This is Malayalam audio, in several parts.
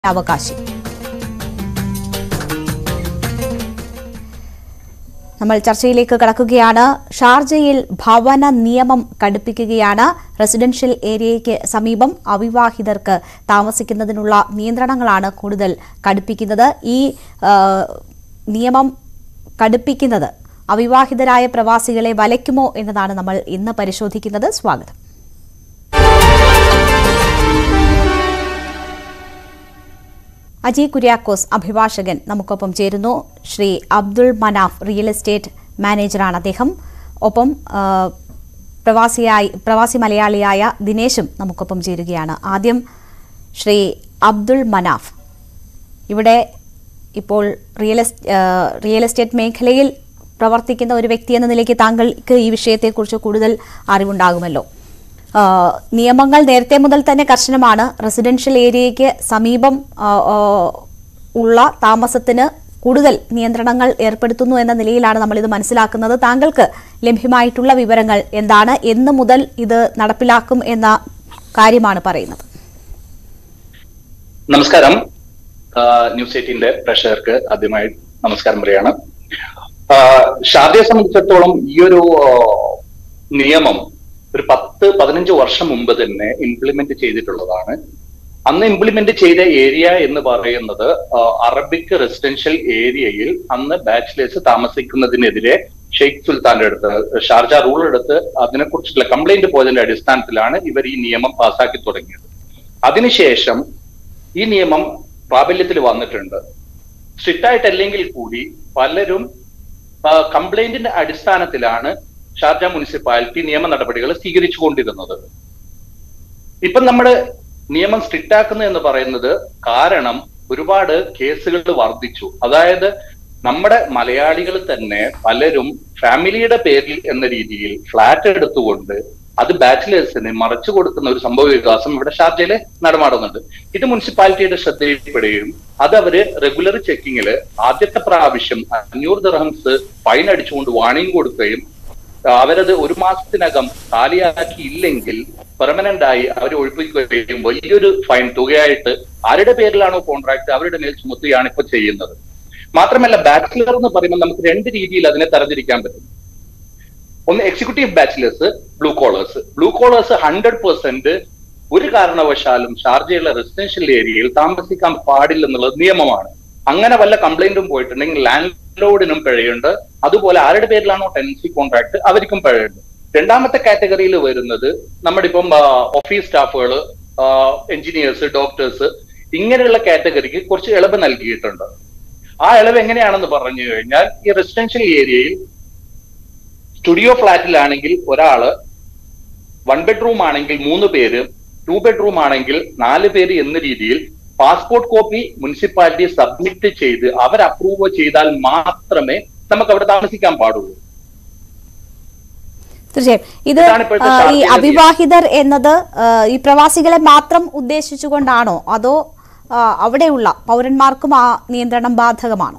അവകാശി. നമ്മൾ ചർച്ചയിലേക്ക് കടക്കുകയാണ്. ഷാർജയിൽ ഭവന നിയമം കടുപ്പിക്കുകയാണ്. റെസിഡൻഷ്യൽ ഏരിയയ്ക്ക് സമീപം അവിവാഹിതർക്ക് താമസിക്കുന്നതിനുള്ള നിയന്ത്രണങ്ങളാണ് കൂടുതൽ കടുപ്പിക്കുന്നത്. ഈ നിയമം കടുപ്പിക്കുന്നത് അവിവാഹിതരായ പ്രവാസികളെ വലയ്ക്കുമോ എന്നതാണ് നമ്മൾ ഇന്ന് പരിശോധിക്കുന്നത്. സ്വാഗതം. അജി കുര്യാക്കോസ് അഭിഭാഷകൻ നമുക്കൊപ്പം ചേരുന്നു. ശ്രീ അബ്ദുൾ മനാഫ് റിയൽ എസ്റ്റേറ്റ് മാനേജറാണ് അദ്ദേഹം. ഒപ്പം പ്രവാസി മലയാളിയായ ദിനേശും നമുക്കൊപ്പം ചേരുകയാണ്. ആദ്യം ശ്രീ അബ്ദുൾ മനാഫ്, ഇവിടെ ഇപ്പോൾ റിയൽ എസ്റ്റേറ്റ് മേഖലയിൽ പ്രവർത്തിക്കുന്ന ഒരു വ്യക്തി എന്ന നിലയ്ക്ക് താങ്കൾക്ക് ഈ വിഷയത്തെക്കുറിച്ച് കൂടുതൽ അറിവുണ്ടാകുമല്ലോ. നിയമങ്ങൾ നേരത്തെ മുതൽ തന്നെ കർശനമാണ്. റെസിഡൻഷ്യൽ ഏരിയയ്ക്ക് സമീപം ഉള്ള താമസത്തിന് കൂടുതൽ നിയന്ത്രണങ്ങൾ ഏർപ്പെടുത്തുന്നു എന്ന നിലയിലാണ് നമ്മളിത് മനസ്സിലാക്കുന്നത്. താങ്കൾക്ക് ലഭ്യമായിട്ടുള്ള വിവരങ്ങൾ എന്താണ്? എന്ന് മുതൽ ഇത് നടപ്പിലാക്കും എന്ന കാര്യമാണ് പറയുന്നത്. നമസ്കാരം. ന്യൂസ് 18 പ്രേക്ഷകർക്ക് ആദ്യമായി നമസ്കാരം പറയാണ്. ഷാർജയെ സംബന്ധിച്ചിടത്തോളം ഈ ഒരു നിയമം ഒരു 10-15 വർഷം മുമ്പ് തന്നെ ഇംപ്ലിമെന്റ് ചെയ്തിട്ടുള്ളതാണ്. അന്ന് ഇംപ്ലിമെന്റ് ചെയ്ത ഏരിയ എന്ന് പറയുന്നത് അറബിക് റെസിഡൻഷ്യൽ ഏരിയയിൽ അന്ന് ബാച്ചിലേഴ്സ് താമസിക്കുന്നതിനെതിരെ ഷെയ്ഖ് സുൽത്താന്റെ അടുത്ത് ഷാർജ റൂൾ എടുത്ത് അതിനെക്കുറിച്ചുള്ള കംപ്ലൈന്റ് പോയതിന്റെ അടിസ്ഥാനത്തിലാണ് ഇവർ ഈ നിയമം പാസ്സാക്കി തുടങ്ങിയത്. അതിനുശേഷം ഈ നിയമം പ്രാബല്യത്തിൽ വന്നിട്ടുണ്ട്. സ്ട്രിക്റ്റ് ആയിട്ടല്ലെങ്കിൽ കൂടി പലരും കംപ്ലൈന്റിന്റെ അടിസ്ഥാനത്തിലാണ് ഷാർജ മുനിസിപ്പാലിറ്റി നിയമ നടപടികൾ സ്വീകരിച്ചുകൊണ്ടിരുന്നത്. ഇപ്പം നമ്മുടെ നിയമം സ്ട്രിക്റ്റ് ആക്കുന്നത് എന്ന് പറയുന്നത് കാരണം ഒരുപാട് കേസുകൾ വർദ്ധിച്ചു. അതായത് നമ്മുടെ മലയാളികൾ തന്നെ പലരും ഫാമിലിയുടെ പേരിൽ എന്ന രീതിയിൽ ഫ്ലാറ്റ് എടുത്തുകൊണ്ട് അത് ബാച്ചിലേഴ്സിന് മറച്ചു കൊടുക്കുന്ന ഒരു സംഭവ വികാസം ഇവിടെ ഷാർജയിൽ നടമാടുന്നുണ്ട്. ഇത് മുനിസിപ്പാലിറ്റിയുടെ ശ്രദ്ധയിൽപ്പെടുകയും അത് അവര് റെഗുലർ ചെക്കിങ്ങില് ആദ്യത്തെ പ്രാവശ്യം 500 ദിർഹംസ് ഫൈൻ അടിച്ചുകൊണ്ട് വാണിംഗ് കൊടുക്കുകയും അവരത് 1 മാസത്തിനകം കാലിയാക്കിയില്ലെങ്കിൽ പെർമനന്റ് ആയി അവർ ഒഴിപ്പിക്കുകയും വലിയൊരു ഫൈൻ തുകയായിട്ട് ആരുടെ പേരിലാണോ കോൺട്രാക്ട് അവരുടെ മേൽ ചുമത്തുകയാണ് ഇപ്പൊ ചെയ്യുന്നത്. മാത്രമല്ല ബാച്ചിലർ എന്ന് പറയുമ്പോൾ നമുക്ക് 2 രീതിയിൽ അതിനെ തരംതിരിക്കാൻ പറ്റും. ഒന്ന് executive bachelors, blue collars. Blue collars 100% ഒരു കാരണവശാലും ഷാർജയുള്ള റെസിഡൻഷ്യൽ ഏരിയയിൽ താമസിക്കാൻ പാടില്ലെന്നുള്ളത് നിയമമാണ്. അങ്ങനെ വല്ല കംപ്ലൈന്റും പോയിട്ടുണ്ടെങ്കിൽ ലാൻഡ് ലോഡിനും പിഴയുണ്ട്. അതുപോലെ ആരുടെ പേരിലാണോ ടെനൻസി കോൺട്രാക്ട് അവർക്കും പിഴയുണ്ട്. രണ്ടാമത്തെ കാറ്റഗറിയിൽ വരുന്നത് നമ്മുടെ ഇപ്പം ഓഫീസ് സ്റ്റാഫുകൾ, എഞ്ചിനീയേഴ്സ്, ഡോക്ടേഴ്സ്, ഇങ്ങനെയുള്ള കാറ്റഗറിക്ക് കുറച്ച് ഇളവ് നൽകിയിട്ടുണ്ട്. ആ ഇളവ് എങ്ങനെയാണെന്ന് പറഞ്ഞു കഴിഞ്ഞാൽ ഈ റെസിഡൻഷ്യൽ ഏരിയയിൽ സ്റ്റുഡിയോ ഫ്ലാറ്റിലാണെങ്കിൽ ഒരാള് 1 ബെഡ്റൂം ആണെങ്കിൽ 3 പേര്, 2 ബെഡ്റൂം ആണെങ്കിൽ 4 പേര് എന്ന രീതിയിൽ പാസ്പോർട്ട് കോപ്പി മുനിസിപ്പാലിറ്റി സബ്മിറ്റ് ചെയ്ത് അവർ അപ്രൂവ് ചെയ്താൽ മാത്രമേ നമുക്ക് അവിടെ താമസിക്കാൻ പാടുള്ളൂ. തീർച്ചയായും ഇത് ഈ അവിവാഹിതർ എന്നത് ഈ പ്രവാസികളെ മാത്രം ഉദ്ദേശിച്ചുകൊണ്ടാണോ അതോ അവിടെയുള്ള പൗരന്മാർക്കും ആ നിയന്ത്രണം ബാധകമാണോ?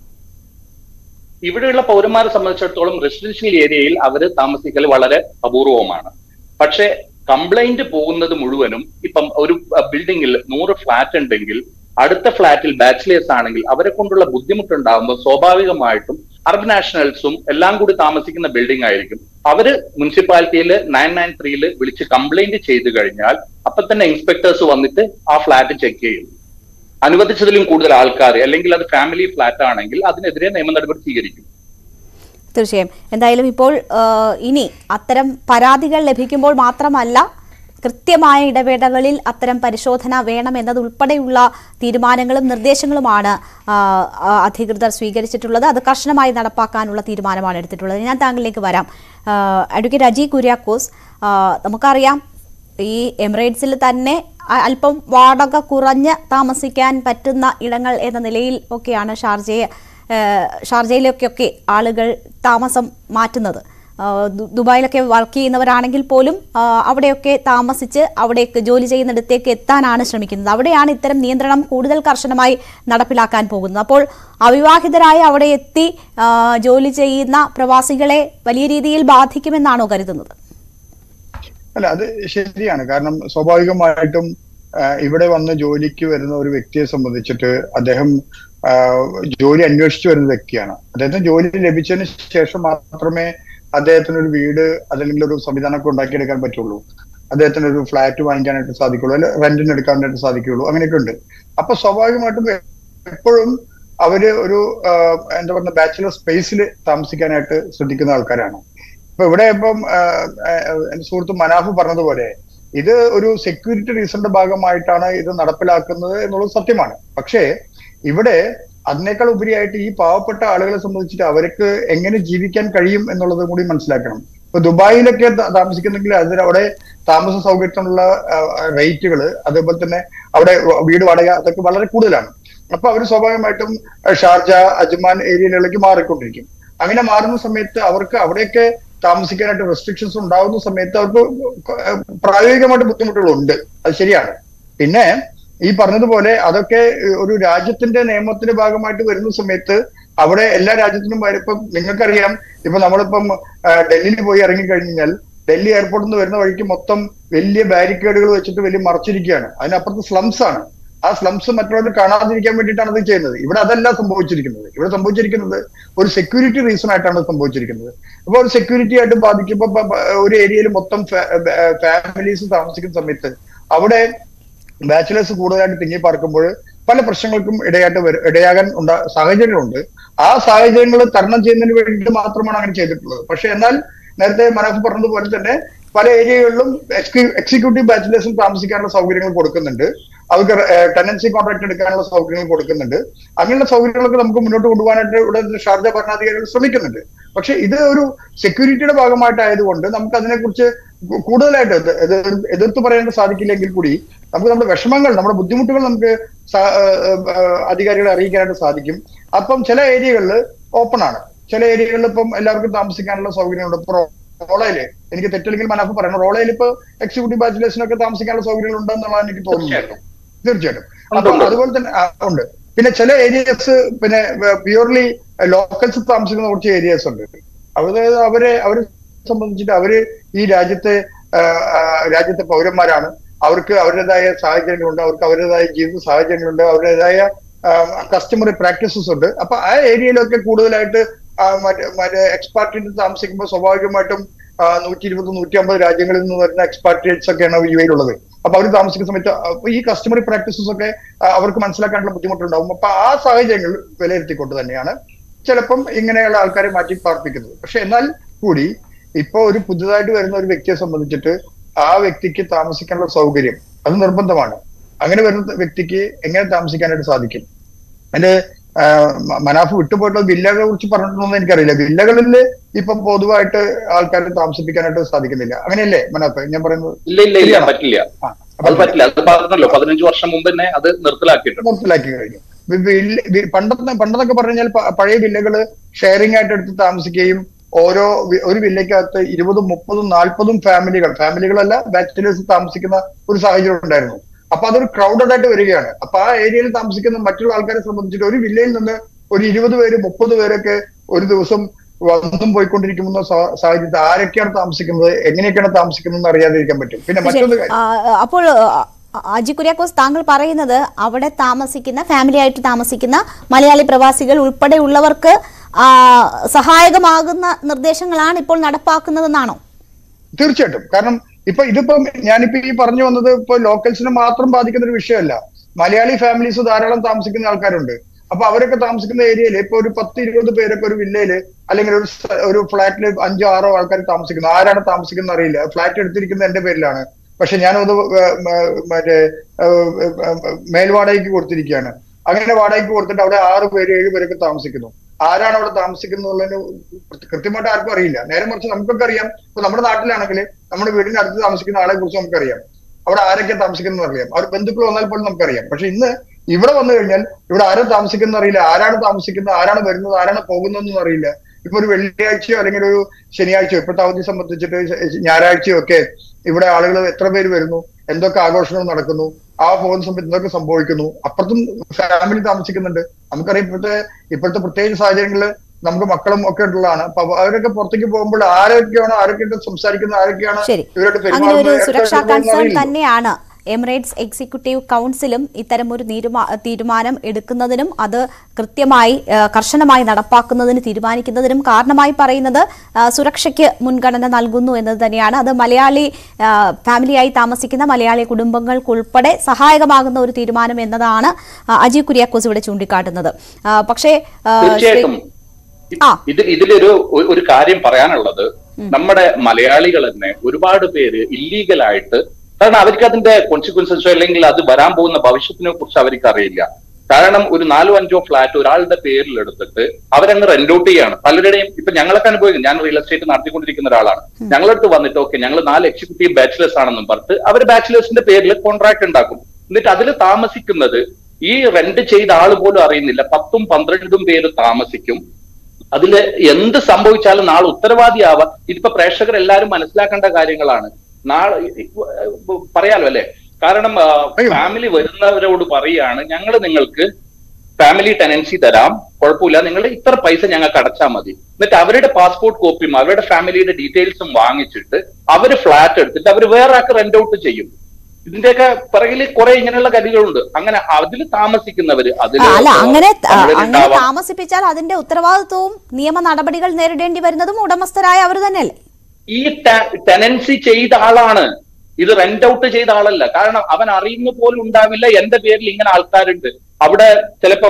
ഇവിടെയുള്ള പൗരന്മാരെ സംബന്ധിച്ചിടത്തോളം റെസിഡൻഷ്യൽ ഏരിയയിൽ അവര് താമസിക്കൽ വളരെ അപൂർവമാണ്. പക്ഷെ കംപ്ലൈന്റ് പോകുന്നത് മുഴുവനും ഇപ്പം ഒരു ബിൽഡിങ്ങിൽ 100 ഫ്ലാറ്റ് ഉണ്ടെങ്കിൽ അടുത്ത ഫ്ലാറ്റിൽ ബാച്ചിലേഴ്സ് ആണെങ്കിൽ അവരെ കൊണ്ടുള്ള ബുദ്ധിമുട്ടുണ്ടാകുമ്പോൾ സ്വാഭാവികമായിട്ടും അറബ് നാഷണൽസും എല്ലാം കൂടി താമസിക്കുന്ന ബിൽഡിംഗ് ആയിരിക്കും. അവര് മുനിസിപ്പാലിറ്റിയിൽ 993 വിളിച്ച് കംപ്ലൈന്റ് ചെയ്തു കഴിഞ്ഞാൽ അപ്പൊ തന്നെ ഇൻസ്പെക്ടേഴ്സ് വന്നിട്ട് ആ ഫ്ലാറ്റ് ചെക്ക് ചെയ്യും. അനുവദിച്ചതിലും കൂടുതൽ ആൾക്കാർ അല്ലെങ്കിൽ അത് ഫാമിലി ഫ്ലാറ്റ് ആണെങ്കിൽ അതിനെതിരെ നിയമ നടപടി സ്വീകരിക്കും. തീർച്ചയായും. എന്തായാലും ഇപ്പോൾ ഇനി അത്തരം പരാതികൾ ലഭിക്കുമ്പോൾ മാത്രമല്ല കൃത്യമായ ഇടവേളകളിൽ അത്തരം പരിശോധന വേണം എന്നതുൾപ്പെടെയുള്ള തീരുമാനങ്ങളും നിർദ്ദേശങ്ങളുമാണ് അധികൃതർ സ്വീകരിച്ചിട്ടുള്ളത്. അത് കർശനമായി നടപ്പാക്കാനുള്ള തീരുമാനമാണ് എടുത്തിട്ടുള്ളത്. ഞാൻ താങ്കളിലേക്ക് വരാം. അഡ്വക്കേറ്റ് അജി കുര്യാക്കോസ്, നമുക്കറിയാം ഈ എമിറേറ്റ്സിൽ തന്നെ അല്പം വാടക കുറഞ്ഞ് താമസിക്കാൻ പറ്റുന്ന ഇടങ്ങൾ എന്ന നിലയിൽ ഒക്കെയാണ് ഷാർജയിലൊക്കെ ആളുകൾ താമസം മാറ്റുന്നത്. ദുബായിലൊക്കെ വർക്ക് ചെയ്യുന്നവരാണെങ്കിൽ പോലും അവിടെയൊക്കെ താമസിച്ച് അവിടേക്ക് ജോലി ചെയ്യുന്നിടത്തേക്ക് എത്താനാണ് ശ്രമിക്കുന്നത്. അവിടെയാണ് ഇത്തരം നിയന്ത്രണം കൂടുതൽ കർശനമായി നടപ്പിലാക്കാൻ പോകുന്നത്. അപ്പോൾ അവിവാഹിതരായി അവിടെ എത്തി ജോലി ചെയ്യുന്ന പ്രവാസികളെ വലിയ രീതിയിൽ ബാധിക്കുമെന്നാണോ കരുതുന്നത്? അല്ല, അത് ശരിയാണ്. കാരണം സ്വാഭാവികമായിട്ടും ഇവിടെ വന്ന് ജോലിക്ക് വരുന്ന ഒരു വ്യക്തിയെ സംബന്ധിച്ചിട്ട് അദ്ദേഹം ജോലി അന്വേഷിച്ചു വരുന്ന വ്യക്തിയാണ്. അദ്ദേഹത്തിന് ജോലി ലഭിച്ചതിന് ശേഷം മാത്രമേ അദ്ദേഹത്തിന് ഒരു വീട് അല്ലെങ്കിൽ ഒരു സംവിധാനമൊക്കെ ഉണ്ടാക്കിയെടുക്കാൻ പറ്റുള്ളൂ. അദ്ദേഹത്തിന് ഒരു ഫ്ലാറ്റ് വാങ്ങിക്കാനായിട്ട് സാധിക്കുള്ളൂ, അല്ലെ റെന്റിന് എടുക്കാനായിട്ട് സാധിക്കുള്ളൂ. അങ്ങനെയൊക്കെ ഉണ്ട്. അപ്പൊ സ്വാഭാവികമായിട്ടും എപ്പോഴും അവര് ഒരു എന്താ പറയുക ബാച്ചുലർ സ്പേസിൽ താമസിക്കാനായിട്ട് ശ്രദ്ധിക്കുന്ന ആൾക്കാരാണ്. ഇപ്പൊ ഇവിടെ ഇപ്പം എന്റെ സുഹൃത്ത് മനാഫ് പറഞ്ഞതുപോലെ ഇത് ഒരു സെക്യൂരിറ്റി റീസണിന്റെ ഭാഗമായിട്ടാണ് ഇത് നടപ്പിലാക്കുന്നത് എന്നുള്ളത് സത്യമാണ്. പക്ഷേ ഇവിടെ അതിനേക്കാൾ ഉപരിയായിട്ട് ഈ പാവപ്പെട്ട ആളുകളെ സംബന്ധിച്ചിട്ട് അവർക്ക് എങ്ങനെ ജീവിക്കാൻ കഴിയും എന്നുള്ളത് കൂടി മനസ്സിലാക്കണം. ഇപ്പൊ ദുബായിലൊക്കെ താമസിക്കുന്നെങ്കിൽ അവിടെ താമസ സൗകര്യത്തിനുള്ള റേറ്റുകൾ, അതേപോലെ തന്നെ അവിടെ വീട് വാടക അതൊക്കെ വളരെ കൂടുതലാണ്. അപ്പൊ അവർ സ്വാഭാവികമായിട്ടും ഷാർജ, അജ്മാൻ ഏരിയകളിലേക്ക് മാറിക്കൊണ്ടിരിക്കും. അങ്ങനെ മാറുന്ന സമയത്ത് അവർക്ക് അവിടെയൊക്കെ താമസിക്കാനായിട്ട് റെസ്ട്രിക്ഷൻസ് ഉണ്ടാകുന്ന സമയത്ത് അവർക്ക് പ്രായോഗികമായിട്ട് ബുദ്ധിമുട്ടുകളുണ്ട്. അത് ശരിയാണ്. പിന്നെ ഈ പറഞ്ഞതുപോലെ അതൊക്കെ ഒരു രാജ്യത്തിന്റെ നിയമത്തിന്റെ ഭാഗമായിട്ട് വരുന്ന സമയത്ത് അവിടെ എല്ലാ രാജ്യത്തിനും ഇപ്പൊ നിങ്ങൾക്കറിയാം, ഇപ്പൊ നമ്മളിപ്പം ഡൽഹിയിൽ പോയി ഇറങ്ങിക്കഴിഞ്ഞാൽ ഡൽഹി എയർപോർട്ടിൽ നിന്ന് വരുന്ന വഴിക്ക് മൊത്തം വലിയ ബാരിക്കേഡുകൾ വെച്ചിട്ട് വലിയ മറച്ചിരിക്കുകയാണ്. അതിനപ്പുറത്ത് സ്ലംസ് ആണ്. ആ സ്ലംസ് മറ്റുള്ളവർ കാണാതിരിക്കാൻ വേണ്ടിയിട്ടാണ് അത് ചെയ്യുന്നത്. ഇവിടെ അതല്ല സംഭവിച്ചിരിക്കുന്നത്. ഇവിടെ സംഭവിച്ചിരിക്കുന്നത് ഒരു സെക്യൂരിറ്റി റീസൺ ആയിട്ടാണ് സംഭവിച്ചിരിക്കുന്നത്. അപ്പൊ ഒരു സെക്യൂരിറ്റി ആയിട്ട് ബാധിക്കുമ്പോ ഒരു ഏരിയയിൽ മൊത്തം ഫാമിലീസ് താമസിക്കുന്ന സമയത്ത് അവിടെ ബാച്ചിലേഴ്സ് കൂടുതലായിട്ട് തിങ്ങി പാർക്കുമ്പോൾ പല പ്രശ്നങ്ങൾക്കും ഇടയാകാൻ സാഹചര്യമുണ്ട്. ആ സാഹചര്യങ്ങൾ തരണം ചെയ്യുന്നതിന് വേണ്ടി മാത്രമാണ് അങ്ങനെ ചെയ്തിട്ടുള്ളത്. പക്ഷെ എന്നാൽ നേരത്തെ മനാഫ് പറഞ്ഞതുപോലെ തന്നെ പല ഏരിയകളിലും എക്സിക്യൂട്ടീവ് ബാച്ചിലേഴ്സും താമസിക്കാനുള്ള സൗകര്യങ്ങൾ കൊടുക്കുന്നുണ്ട്. അവർക്ക് ടെനൻസി കോൺട്രാക്ട് എടുക്കാനുള്ള സൗകര്യങ്ങൾ കൊടുക്കുന്നുണ്ട്. അങ്ങനെയുള്ള സൗകര്യങ്ങളൊക്കെ നമുക്ക് മുന്നോട്ട് കൊണ്ടുപോകാനായിട്ട് ഇവിടെ ഷാർജ ഭരണാധികാരികൾ ശ്രമിക്കുന്നുണ്ട്. പക്ഷെ ഇത് ഒരു സെക്യൂരിറ്റിയുടെ ഭാഗമായിട്ടായതുകൊണ്ട് നമുക്ക് അതിനെക്കുറിച്ച് കൂടുതലായിട്ട് എതിർത്ത് പറയാൻ സാധിക്കില്ലെങ്കിൽ കൂടി നമുക്ക് നമ്മുടെ വിഷമങ്ങൾ, നമ്മുടെ ബുദ്ധിമുട്ടുകൾ നമുക്ക് അധികാരികളെ അറിയിക്കാനായിട്ട് സാധിക്കും. അപ്പം ചില ഏരിയകളിൽ ഓപ്പൺ ആണ്, ചില ഏരിയകളിൽ ഇപ്പം എല്ലാവർക്കും താമസിക്കാനുള്ള സൗകര്യമുണ്ട്. ഇപ്പൊ റോളയില്, എനിക്ക് തെറ്റില്ലെങ്കിൽ മനാഫ് പറയണം, റോളയിൽ ഇപ്പൊ എക്സിക്യൂട്ടീവ് ബാച്ചിലേഴ്സിനൊക്കെ താമസിക്കാനുള്ള സൗകര്യങ്ങൾ ഉണ്ടെന്നുള്ളതാണ് എനിക്ക് തോന്നുന്നു. തീർച്ചയായിട്ടും. അപ്പൊ അതുപോലെ തന്നെ ഉണ്ട്. പിന്നെ ചില ഏരിയസ് പിന്നെ പ്യൂർലി ലോക്കൽസ് താമസിക്കുന്ന കുറച്ച് ഏരിയസ് ഉണ്ട്. അതായത് അവരെ സംബന്ധിച്ചിട്ട് അവര് ഈ രാജ്യത്തെ പൗരന്മാരാണ്. അവർക്ക് അവരുടേതായ സാഹചര്യങ്ങളുണ്ട്, അവർക്ക് അവരുടേതായ ജീവിത സാഹചര്യങ്ങളുണ്ട്, അവരുടേതായ കസ്റ്റമറി പ്രാക്ടീസസ് ഉണ്ട്. അപ്പൊ ആ ഏരിയയിലൊക്കെ കൂടുതലായിട്ട് മറ്റേ എക്സ്പാട്രിയേറ്റ് താമസിക്കുമ്പോൾ സ്വാഭാവികമായിട്ടും 120, 150 രാജ്യങ്ങളിൽ നിന്ന് വരുന്ന എക്സ്പാട്രിയേറ്റ്സ് ഒക്കെയാണ് യുഎയിലുള്ളത്. അപ്പൊ അവർ താമസിക്കുന്ന സമയത്ത് ഈ കസ്റ്റമറി പ്രാക്ടീസസ് ഒക്കെ അവർക്ക് മനസ്സിലാക്കാനുള്ള ബുദ്ധിമുട്ടുണ്ടാവും. അപ്പൊ ആ സാഹചര്യങ്ങൾ വിലയിരുത്തിക്കൊണ്ട് തന്നെയാണ് ചിലപ്പം ഇങ്ങനെയുള്ള ആൾക്കാരെ മാറ്റി പാർപ്പിക്കുന്നത്. പക്ഷെ എന്നാൽ കൂടി ഇപ്പൊ ഒരു പുതുതായിട്ട് വരുന്ന ഒരു വ്യക്തിയെ സംബന്ധിച്ചിട്ട് ആ വ്യക്തിക്ക് താമസിക്കാനുള്ള സൗകര്യം അത് നിർബന്ധമാണ്. അങ്ങനെ വരുന്ന വ്യക്തിക്ക് എങ്ങനെ താമസിക്കാനായിട്ട് സാധിക്കും? അതിന്റെ മനാഫ് വിട്ടുപോയിട്ടുള്ള വില്ലകളെ കുറിച്ച് പറഞ്ഞിട്ടുണ്ടെന്ന് എനിക്കറിയില്ല. വില്ലകളിൽ ഇപ്പൊ പൊതുവായിട്ട് ആൾക്കാരെ താമസിപ്പിക്കാനായിട്ട് സാധിക്കുന്നില്ല. അങ്ങനെയല്ലേ മനാഫ് ഞാൻ പറയുന്നത്? ഇല്ല, പറ്റില്ല. അത് പറ്റില്ല. അത് പറഞ്ഞല്ലോ 15 വർഷം മുമ്പ് തന്നെ അത് നിർത്തലാക്കി കഴിഞ്ഞു. പണ്ടൊക്കെ പറഞ്ഞു കഴിഞ്ഞാൽ പഴയ വില്ലകള് ഷെയറിംഗ് ആയിട്ട് എടുത്ത് താമസിക്കുകയും ഒരു വില്ലയ്ക്കകത്ത് 20, 30, 40 ഫാമിലികളല്ല ബാച്ചിലേഴ്സ് താമസിക്കുന്ന ഒരു സാഹചര്യം ഉണ്ടായിരുന്നു. അപ്പൊ അതൊരു ക്രൗഡഡ് ആയിട്ട് വരികയാണ്. അപ്പൊ ആ ഏരിയയിൽ താമസിക്കുന്ന മറ്റുള്ള ആൾക്കാരെ സംബന്ധിച്ചിട്ട് ഒരു വില്ലയിൽ നിന്ന് ഒരു 20 പേര് 30 പേരൊക്കെ ഒരു ദിവസം വന്നും പോയിക്കൊണ്ടിരിക്കുന്ന സാഹചര്യത്തിൽ ആരൊക്കെയാണ് താമസിക്കുന്നത്, എങ്ങനെയൊക്കെയാണ് താമസിക്കുന്നത് അറിയാതിരിക്കാൻ പറ്റും. പിന്നെ മറ്റൊരു കാര്യം, അപ്പോൾ അജി കുര്യാക്കോസ്, താങ്കൾ പറയുന്നത് അവിടെ താമസിക്കുന്ന ഫാമിലി ആയിട്ട് താമസിക്കുന്ന മലയാളി പ്രവാസികൾ ഉൾപ്പെടെയുള്ളവർക്ക് സഹായകമാകുന്ന നിർദ്ദേശങ്ങളാണ് ഇപ്പോൾ നടപ്പാക്കുന്നതെന്നാണോ? തീർച്ചയായിട്ടും. കാരണം ഇതിപ്പം ഞാനിപ്പോ ഈ പറഞ്ഞു വന്നത് ഇപ്പൊ ലോക്കൽസിനെ മാത്രം ബാധിക്കുന്ന ഒരു വിഷയമല്ല. മലയാളി ഫാമിലീസ് ധാരാളം താമസിക്കുന്ന ആൾക്കാരുണ്ട്. അപ്പൊ അവരൊക്കെ താമസിക്കുന്ന ഏരിയയിൽ ഇപ്പൊ ഒരു 10-20 പേരൊക്കെ ഒരു വില്ലയില് അല്ലെങ്കിൽ ഒരു ഫ്ലാറ്റില് 5-6 ആൾക്കാർ താമസിക്കുന്നു. ആരാണ് താമസിക്കുന്നത് അറിയില്ല. ഫ്ലാറ്റ് എടുത്തിരിക്കുന്നത് എന്റെ പേരിലാണ്, പക്ഷെ ഞാനത് മറ്റേ മേൽവാടകയ്ക്ക് കൊടുത്തിരിക്കുകയാണ്. അങ്ങനെ വാടകയ്ക്ക് കൊടുത്തിട്ട് അവിടെ 6 പേര് 7 പേരൊക്കെ താമസിക്കുന്നു. ആരാണ് അവിടെ താമസിക്കുന്നുള്ളതിന് കൃത്യമായിട്ട് ആർക്കും അറിയില്ല. നേരെ മറിച്ച് നമുക്കൊക്കെ അറിയാം. ഇപ്പൊ നമ്മുടെ നാട്ടിലാണെങ്കിൽ നമ്മുടെ വീടിന്റെ അടുത്ത് താമസിക്കുന്ന ആളെ കുറിച്ച് നമുക്കറിയാം. അവിടെ ആരൊക്കെ താമസിക്കുന്നത് അറിയാം. അവർ ബന്ധുക്കൾ വന്നാൽ പോലും നമുക്കറിയാം. പക്ഷെ ഇന്ന് ഇവിടെ വന്നു കഴിഞ്ഞാൽ ഇവിടെ ആരും താമസിക്കുന്ന അറിയില്ല, ആരാണ് താമസിക്കുന്നത്, ആരാണ് വരുന്നത്, ആരാണ് പോകുന്നതെന്നും അറിയില്ല. ഇപ്പൊ ഒരു വെള്ളിയാഴ്ചയോ അല്ലെങ്കിൽ ഒരു ശനിയാഴ്ചയോ, ഇപ്പോഴത്തെ അവധി സംബന്ധിച്ചിട്ട് ഞായറാഴ്ചയോ ഒക്കെ ഇവിടെ ആളുകൾ എത്ര പേര് വരുന്നു, എന്തൊക്കെ ആഘോഷങ്ങൾ നടക്കുന്നു, ആ പോകുന്ന സമയത്ത് എന്തൊക്കെ സംഭവിക്കുന്നു. അപ്പുറത്തും ഫാമിലി താമസിക്കുന്നുണ്ട്. നമുക്കറിയാം ഇപ്പോഴത്തെ പ്രത്യേക സാഹചര്യങ്ങളിൽ നമുക്ക് മക്കളും ഒക്കെ ഉള്ളതാണ്. അപ്പൊ അവരൊക്കെ പുറത്തേക്ക് പോകുമ്പോൾ ആരൊക്കെ സംസാരിക്കുന്നത്, ആരൊക്കെയാണ് ഇവരോട് അങ്ങനെ ഒരു സുരക്ഷാ കൺസേൺ തന്നെയാണ് എമിറേറ്റ്സ് എക്സിക്യൂട്ടീവ് കൗൺസിലും ഇത്തരം ഒരു തീരുമാനം എടുക്കുന്നതിനും അത് കൃത്യമായി കർശനമായി നടപ്പാക്കുന്നതിന് തീരുമാനിക്കുന്നതിനും കാരണമായി പറയുന്നത് സുരക്ഷയ്ക്ക് മുൻഗണന നൽകുന്നു എന്നത് തന്നെയാണ്. അത് മലയാളി ഫാമിലിയായി താമസിക്കുന്ന മലയാളി കുടുംബങ്ങൾക്കുൾപ്പെടെ സഹായകമാകുന്ന ഒരു തീരുമാനം എന്നതാണ് അജയ് കുര്യാക്കോസ് ഇവിടെ ചൂണ്ടിക്കാട്ടുന്നത്. പക്ഷേ ഇതിലൊരു കാര്യം പറയാനുള്ളത്, നമ്മുടെ മലയാളികൾ തന്നെ ഒരുപാട് പേര് ഇല്ലീഗലായിട്ട്, കാരണം അവർക്ക് അതിന്റെ കോൺസിക്വൻസസോ അല്ലെങ്കിൽ അത് വരാൻ പോകുന്ന ഭവിഷ്യത്തിനെ കുറിച്ച് അവർക്ക് അറിയില്ല. കാരണം ഒരു 4-5 ഫ്ലാറ്റ് ഒരാളുടെ പേരിൽ എടുത്തിട്ട് അവരങ്ങ് റെന്റ് ഔട്ട് ചെയ്യാണ്. പലരുടെയും ഇപ്പൊ ഞങ്ങളൊക്കെ അനുഭവിക്കും. ഞാൻ റിയൽ എസ്റ്റേറ്റ് നടത്തിക്കൊണ്ടിരിക്കുന്ന ഒരാളാണ്. ഞങ്ങളടുത്ത് വന്നിട്ട് ഓക്കെ ഞങ്ങൾ 4 എക്സിക്യൂട്ടീവ് ബാച്ചിലേഴ്സ് ആണെന്നും പറഞ്ഞിട്ട് അവർ ബാച്ചിലേഴ്സിന്റെ പേരിൽ കോൺട്രാക്ട് ഉണ്ടാക്കും. എന്നിട്ട് അതിൽ താമസിക്കുന്നത് ഈ റെന്റ് ചെയ്ത ആൾ പോലും അറിയുന്നില്ല. 10-12 പേര് താമസിക്കും. അതില് എന്ത് സംഭവിച്ചാലും നാളെ ഉത്തരവാദിയാവാം. ഇതിപ്പോ പ്രേക്ഷകർ എല്ലാവരും മനസ്സിലാക്കേണ്ട കാര്യങ്ങളാണ്. നാളെ പറയാലോ അല്ലെ, കാരണം ഫാമിലി വരുന്നവരോട് പറയാണ് ഞങ്ങൾ നിങ്ങൾക്ക് ഫാമിലി ടെനൻസി തരാം, കുഴപ്പമില്ല, നിങ്ങൾ ഇത്ര പൈസ ഞങ്ങൾക്ക് അടച്ചാൽ മതി. എന്നിട്ട് അവരുടെ പാസ്പോർട്ട് കോപ്പിയും അവരുടെ ഫാമിലിയുടെ ഡീറ്റെയിൽസും വാങ്ങിച്ചിട്ട് അവര് ഫ്ലാറ്റ് എടുത്തിട്ട് അവർ വേറെ ആൾക്ക് റെന്റ് ഔട്ട് ചെയ്യും. ഇതിന്റെയൊക്കെ പിറകിൽ കുറെ ഇങ്ങനെയുള്ള ഗതികളുണ്ട്. അങ്ങനെ അതിൽ താമസിക്കുന്നവര് അങ്ങനെ താമസിപ്പിച്ചാൽ അതിന്റെ ഉത്തരവാദിത്വവും നിയമ നടപടികൾ നേരിടേണ്ടി വരുന്നതും ഉടമസ്ഥരായ അവർ തന്നെയല്ലേ? ഈ ടെനൻസി ചെയ്ത ആളാണ്, ഇത് റെന്റ് ഔട്ട് ചെയ്ത ആളല്ല. കാരണം അവൻ അറിയുന്ന പോലും ഉണ്ടാവില്ല എന്റെ പേരിൽ ഇങ്ങനെ ആൾക്കാരുണ്ട്. അവിടെ ചിലപ്പം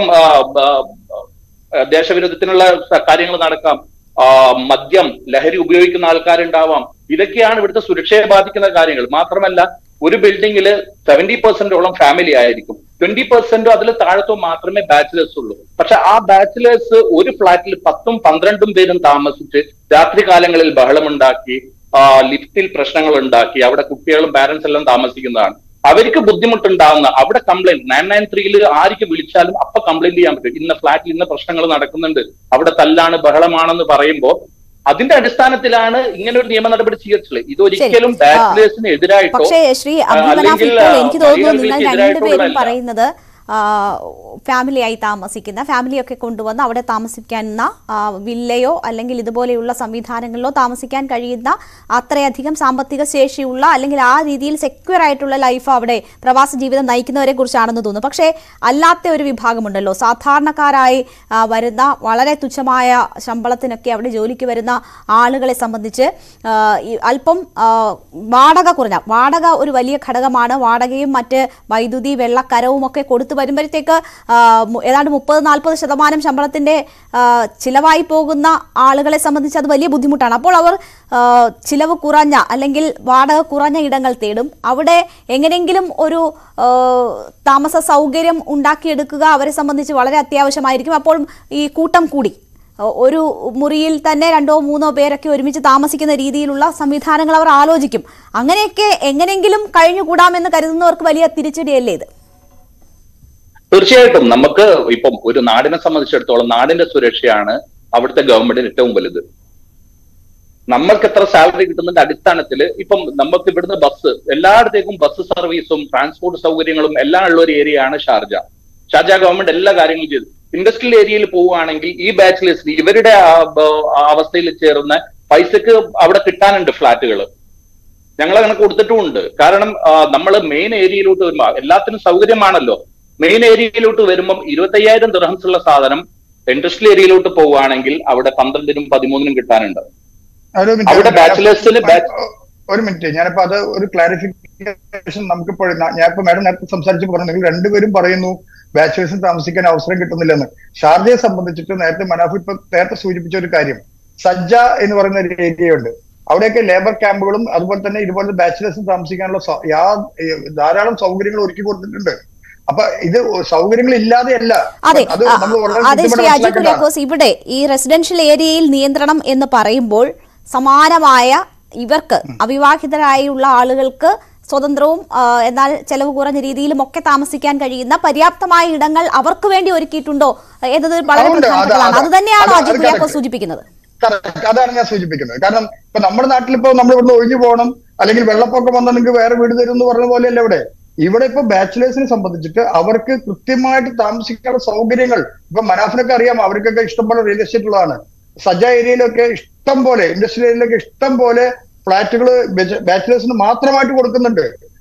ദേശവിരുദ്ധത്തിനുള്ള കാര്യങ്ങൾ നടക്കാം, മദ്യം ലഹരി ഉപയോഗിക്കുന്ന ആൾക്കാരുണ്ടാവാം. ഇതൊക്കെയാണ് ഇവിടുത്തെ സുരക്ഷയെ ബാധിക്കുന്ന കാര്യങ്ങൾ. മാത്രമല്ല ഒരു ബിൽഡിങ്ങിൽ 70% ഫാമിലി ആയിരിക്കും, 20% അതിൽ താഴത്തോ മാത്രമേ ബാച്ചിലേഴ്സ് ഉള്ളൂ. പക്ഷെ ആ ബാച്ചിലേഴ്സ് ഒരു ഫ്ലാറ്റിൽ 10-12 പേരും താമസിച്ച് രാത്രി കാലങ്ങളിൽ ബഹളമുണ്ടാക്കി, ലിഫ്റ്റിൽ പ്രശ്നങ്ങൾ ഉണ്ടാക്കി, അവിടെ കുട്ടികളും പാരന്റ്സ് എല്ലാം താമസിക്കുന്നതാണ്. അവർക്ക് ബുദ്ധിമുട്ടുണ്ടാവുന്ന അവിടെ കംപ്ലൈന്റ് 993 ആർക്ക് വിളിച്ചാലും അപ്പൊ കംപ്ലൈന്റ് ചെയ്യാൻ പറ്റും. ഇന്ന ഫ്ലാറ്റിൽ ഇന്ന പ്രശ്നങ്ങൾ നടക്കുന്നുണ്ട്, അവിടെ തല്ലാണ് ബഹളമാണെന്ന് പറയുമ്പോൾ അതിന്റെ അടിസ്ഥാനത്തിലാണ് ഇങ്ങനെ ഒരു നിയമ നടപടി സ്വീകരിച്ചിട്ടുള്ളത്. ഇതൊരിക്കലും ബാച്ചിലേഴ്സിന് എതിരായിട്ടോ എനിക്ക് തോന്നുന്നു നിങ്ങൾ രണ്ടുപേരും പറയുന്നത് ഫാമിലിയായി താമസിക്കുന്ന ഫാമിലിയൊക്കെ കൊണ്ടുവന്ന് അവിടെ താമസിക്കുന്ന വില്ലയോ അല്ലെങ്കിൽ ഇതുപോലെയുള്ള സംവിധാനങ്ങളിലോ താമസിക്കാൻ കഴിയുന്ന അത്രയധികം സാമ്പത്തിക ശേഷിയുള്ള അല്ലെങ്കിൽ ആ രീതിയിൽ സെക്യൂർ ആയിട്ടുള്ള ലൈഫ് അവിടെ പ്രവാസ ജീവിതം നയിക്കുന്നവരെ കുറിച്ചാണെന്ന് തോന്നുന്നു. പക്ഷേ അല്ലാത്ത ഒരു വിഭാഗമുണ്ടല്ലോ, സാധാരണക്കാരായി വരുന്ന വളരെ തുച്ഛമായ ശമ്പളത്തിനൊക്കെ അവിടെ ജോലിക്ക് വരുന്ന ആളുകളെ സംബന്ധിച്ച് അല്പം വാടക ഒരു വലിയ ഘടകമാണ്. വാടകയും മറ്റ് വൈദ്യുതി വെള്ളക്കരവും ഒക്കെ കൊടുത്തു വരുമ്പോഴത്തേക്ക് ഏതാണ്ട് 30-40% ശമ്പളത്തിന്റെ ചിലവായി പോകുന്ന ആളുകളെ സംബന്ധിച്ച് അത് വലിയ ബുദ്ധിമുട്ടാണ്. അപ്പോൾ അവർ ചിലവ് കുറഞ്ഞ അല്ലെങ്കിൽ വാടക കുറഞ്ഞ ഇടങ്ങൾ തേടും. അവിടെ എങ്ങനെയെങ്കിലും ഒരു താമസ സൗകര്യം ഉണ്ടാക്കിയെടുക്കുക അവരെ സംബന്ധിച്ച് വളരെ അത്യാവശ്യമായിരിക്കും. അപ്പോൾ ഈ കൂട്ടം കൂടി ഒരു മുറിയിൽ തന്നെ 2-3 പേരൊക്കെ ഒരുമിച്ച് താമസിക്കുന്ന രീതിയിലുള്ള സംവിധാനങ്ങൾ അവർ ആലോചിക്കും. അങ്ങനെയൊക്കെ എങ്ങനെയെങ്കിലും കഴിഞ്ഞുകൂടാമെന്ന് കരുതുന്നവർക്ക് വലിയ തിരിച്ചടിയല്ലേ ഇത്? തീർച്ചയായിട്ടും നമുക്ക് ഇപ്പം ഒരു നാടിനെ സംബന്ധിച്ചിടത്തോളം നാടിന്റെ സുരക്ഷയാണ് അവിടുത്തെ ഗവൺമെന്റിന് ഏറ്റവും വലുത്. നമ്മൾക്ക് എത്ര സാലറി കിട്ടുന്നതിന്റെ അടിസ്ഥാനത്തിൽ ഇപ്പം നമുക്ക് ഇവിടുന്ന് എല്ലായിടത്തേക്കും ബസ് സർവീസും ട്രാൻസ്പോർട്ട് സൗകര്യങ്ങളും എല്ലാം ഉള്ള ഒരു ഏരിയയാണ് ഷാർജ. ഗവൺമെന്റ് എല്ലാ കാര്യങ്ങളും ചെയ്തു. ഇൻഡസ്ട്രിയൽ ഏരിയയിൽ പോവുകയാണെങ്കിൽ ഈ ബാച്ചിലേഴ്സിന് ഇവരുടെ അവസ്ഥയിൽ ചേർന്ന പൈസക്ക് അവിടെ കിട്ടാനുണ്ട് ഫ്ലാറ്റുകൾ. ഞങ്ങൾ അങ്ങനെ കൊടുത്തിട്ടുമുണ്ട്. കാരണം നമ്മൾ മെയിൻ ഏരിയയിലോട്ട് വരുമ്പോൾ എല്ലാത്തിനും സൗകര്യമാണല്ലോ. മെയിൻ ഏരിയയിലോട്ട് വരുമ്പം 25,000 ദിർഹംസ് ഉള്ള സാധനം ഇൻഡസ്ട്രിയൽ ഏരിയയിലോട്ട് പോവുകയാണെങ്കിൽ അവിടെ 12-13 കിട്ടാനുണ്ട്. അവിടെ ബാച്ചിലേഴ്സിന് ഒരു മിനിറ്റ്, ഞാനിപ്പോ അത് ഒരു ക്ലാരിഫിക്കേഷൻ നമുക്കിപ്പോൾ ഞാനിപ്പോ മാഡം നേരത്തെ സംസാരിച്ച് പറഞ്ഞു, നിങ്ങൾ രണ്ടുപേരും പറയുന്നു ബാച്ചിലേഴ്സിന് താമസിക്കാൻ അവസരം കിട്ടുന്നില്ലെന്ന്. ഷാർജയെ സംബന്ധിച്ചിട്ട് നേരത്തെ മനാഫ് ഇപ്പൊ നേരത്തെ സൂചിപ്പിച്ച ഒരു കാര്യം, സജ്ജ എന്ന് പറയുന്ന ഒരു ഏരിയയുണ്ട്. അവിടെയൊക്കെ ലേബർ ക്യാമ്പുകളും അതുപോലെ തന്നെ ഇതുപോലെ ബാച്ചിലേഴ്സിന് താമസിക്കാനുള്ള ധാരാളം സൗകര്യങ്ങൾ ഒരുക്കി കൊടുത്തിട്ടുണ്ട്. അപ്പൊ ഇത് സൗകര്യങ്ങൾ ഇല്ലാതെയല്ല. ഇവിടെ ഈ റെസിഡൻഷ്യൽ ഏരിയയിൽ നിയന്ത്രണം എന്ന് പറയുമ്പോൾ സമാനമായ ഇവർക്ക് അവിവാഹിതരായുള്ള ആളുകൾക്ക് സ്വതന്ത്രവും എന്നാൽ ചെലവ് കുറഞ്ഞ രീതിയിലും ഒക്കെ താമസിക്കാൻ കഴിയുന്ന പര്യാപ്തമായ ഇടങ്ങൾ അവർക്ക് വേണ്ടി ഒരുക്കിയിട്ടുണ്ടോ എന്നത് വളരെ പ്രധാനപ്പെട്ടതാണ്. അത് തന്നെയാണോ അജിത് കുര്യാക്കോസ് സൂചിപ്പിക്കുന്നത്? അതാണ് ഞാൻ സൂചിപ്പിക്കുന്നത്. കാരണം ഇപ്പൊ നമ്മുടെ നാട്ടിലിപ്പോ നമ്മൾ ഇവിടുന്ന് ഒഴിഞ്ഞു പോകണം, അല്ലെങ്കിൽ വെള്ളപ്പൊക്കം വന്നാൽ നിങ്ങൾക്ക് വേറെ വീട് തരും എന്ന് പറഞ്ഞ പോലെയല്ല ഇവിടെ ഇപ്പൊ ബാച്ചിലേഴ്സിനെ സംബന്ധിച്ചിട്ട് അവർക്ക് കൃത്യമായിട്ട് താമസിക്കാനുള്ള സൗകര്യങ്ങൾ ഇപ്പൊ മനാഫിനൊക്കെ അറിയാം. അവർക്കൊക്കെ ഇഷ്ടംപോലെ റിയൽ എസ്റ്റേറ്റ് ഉള്ളതാണ്. സജ്ജ ഏരിയയിലൊക്കെ ഇഷ്ടം പോലെ, ഇൻഡസ്ട്രിയൽ ഏരിയയിലൊക്കെ ഇഷ്ടം പോലെ ഫ്ലാറ്റുകൾ ബാച്ചിലേഴ്സിന് മാത്രമായിട്ട് കൊടുക്കുന്നുണ്ട്.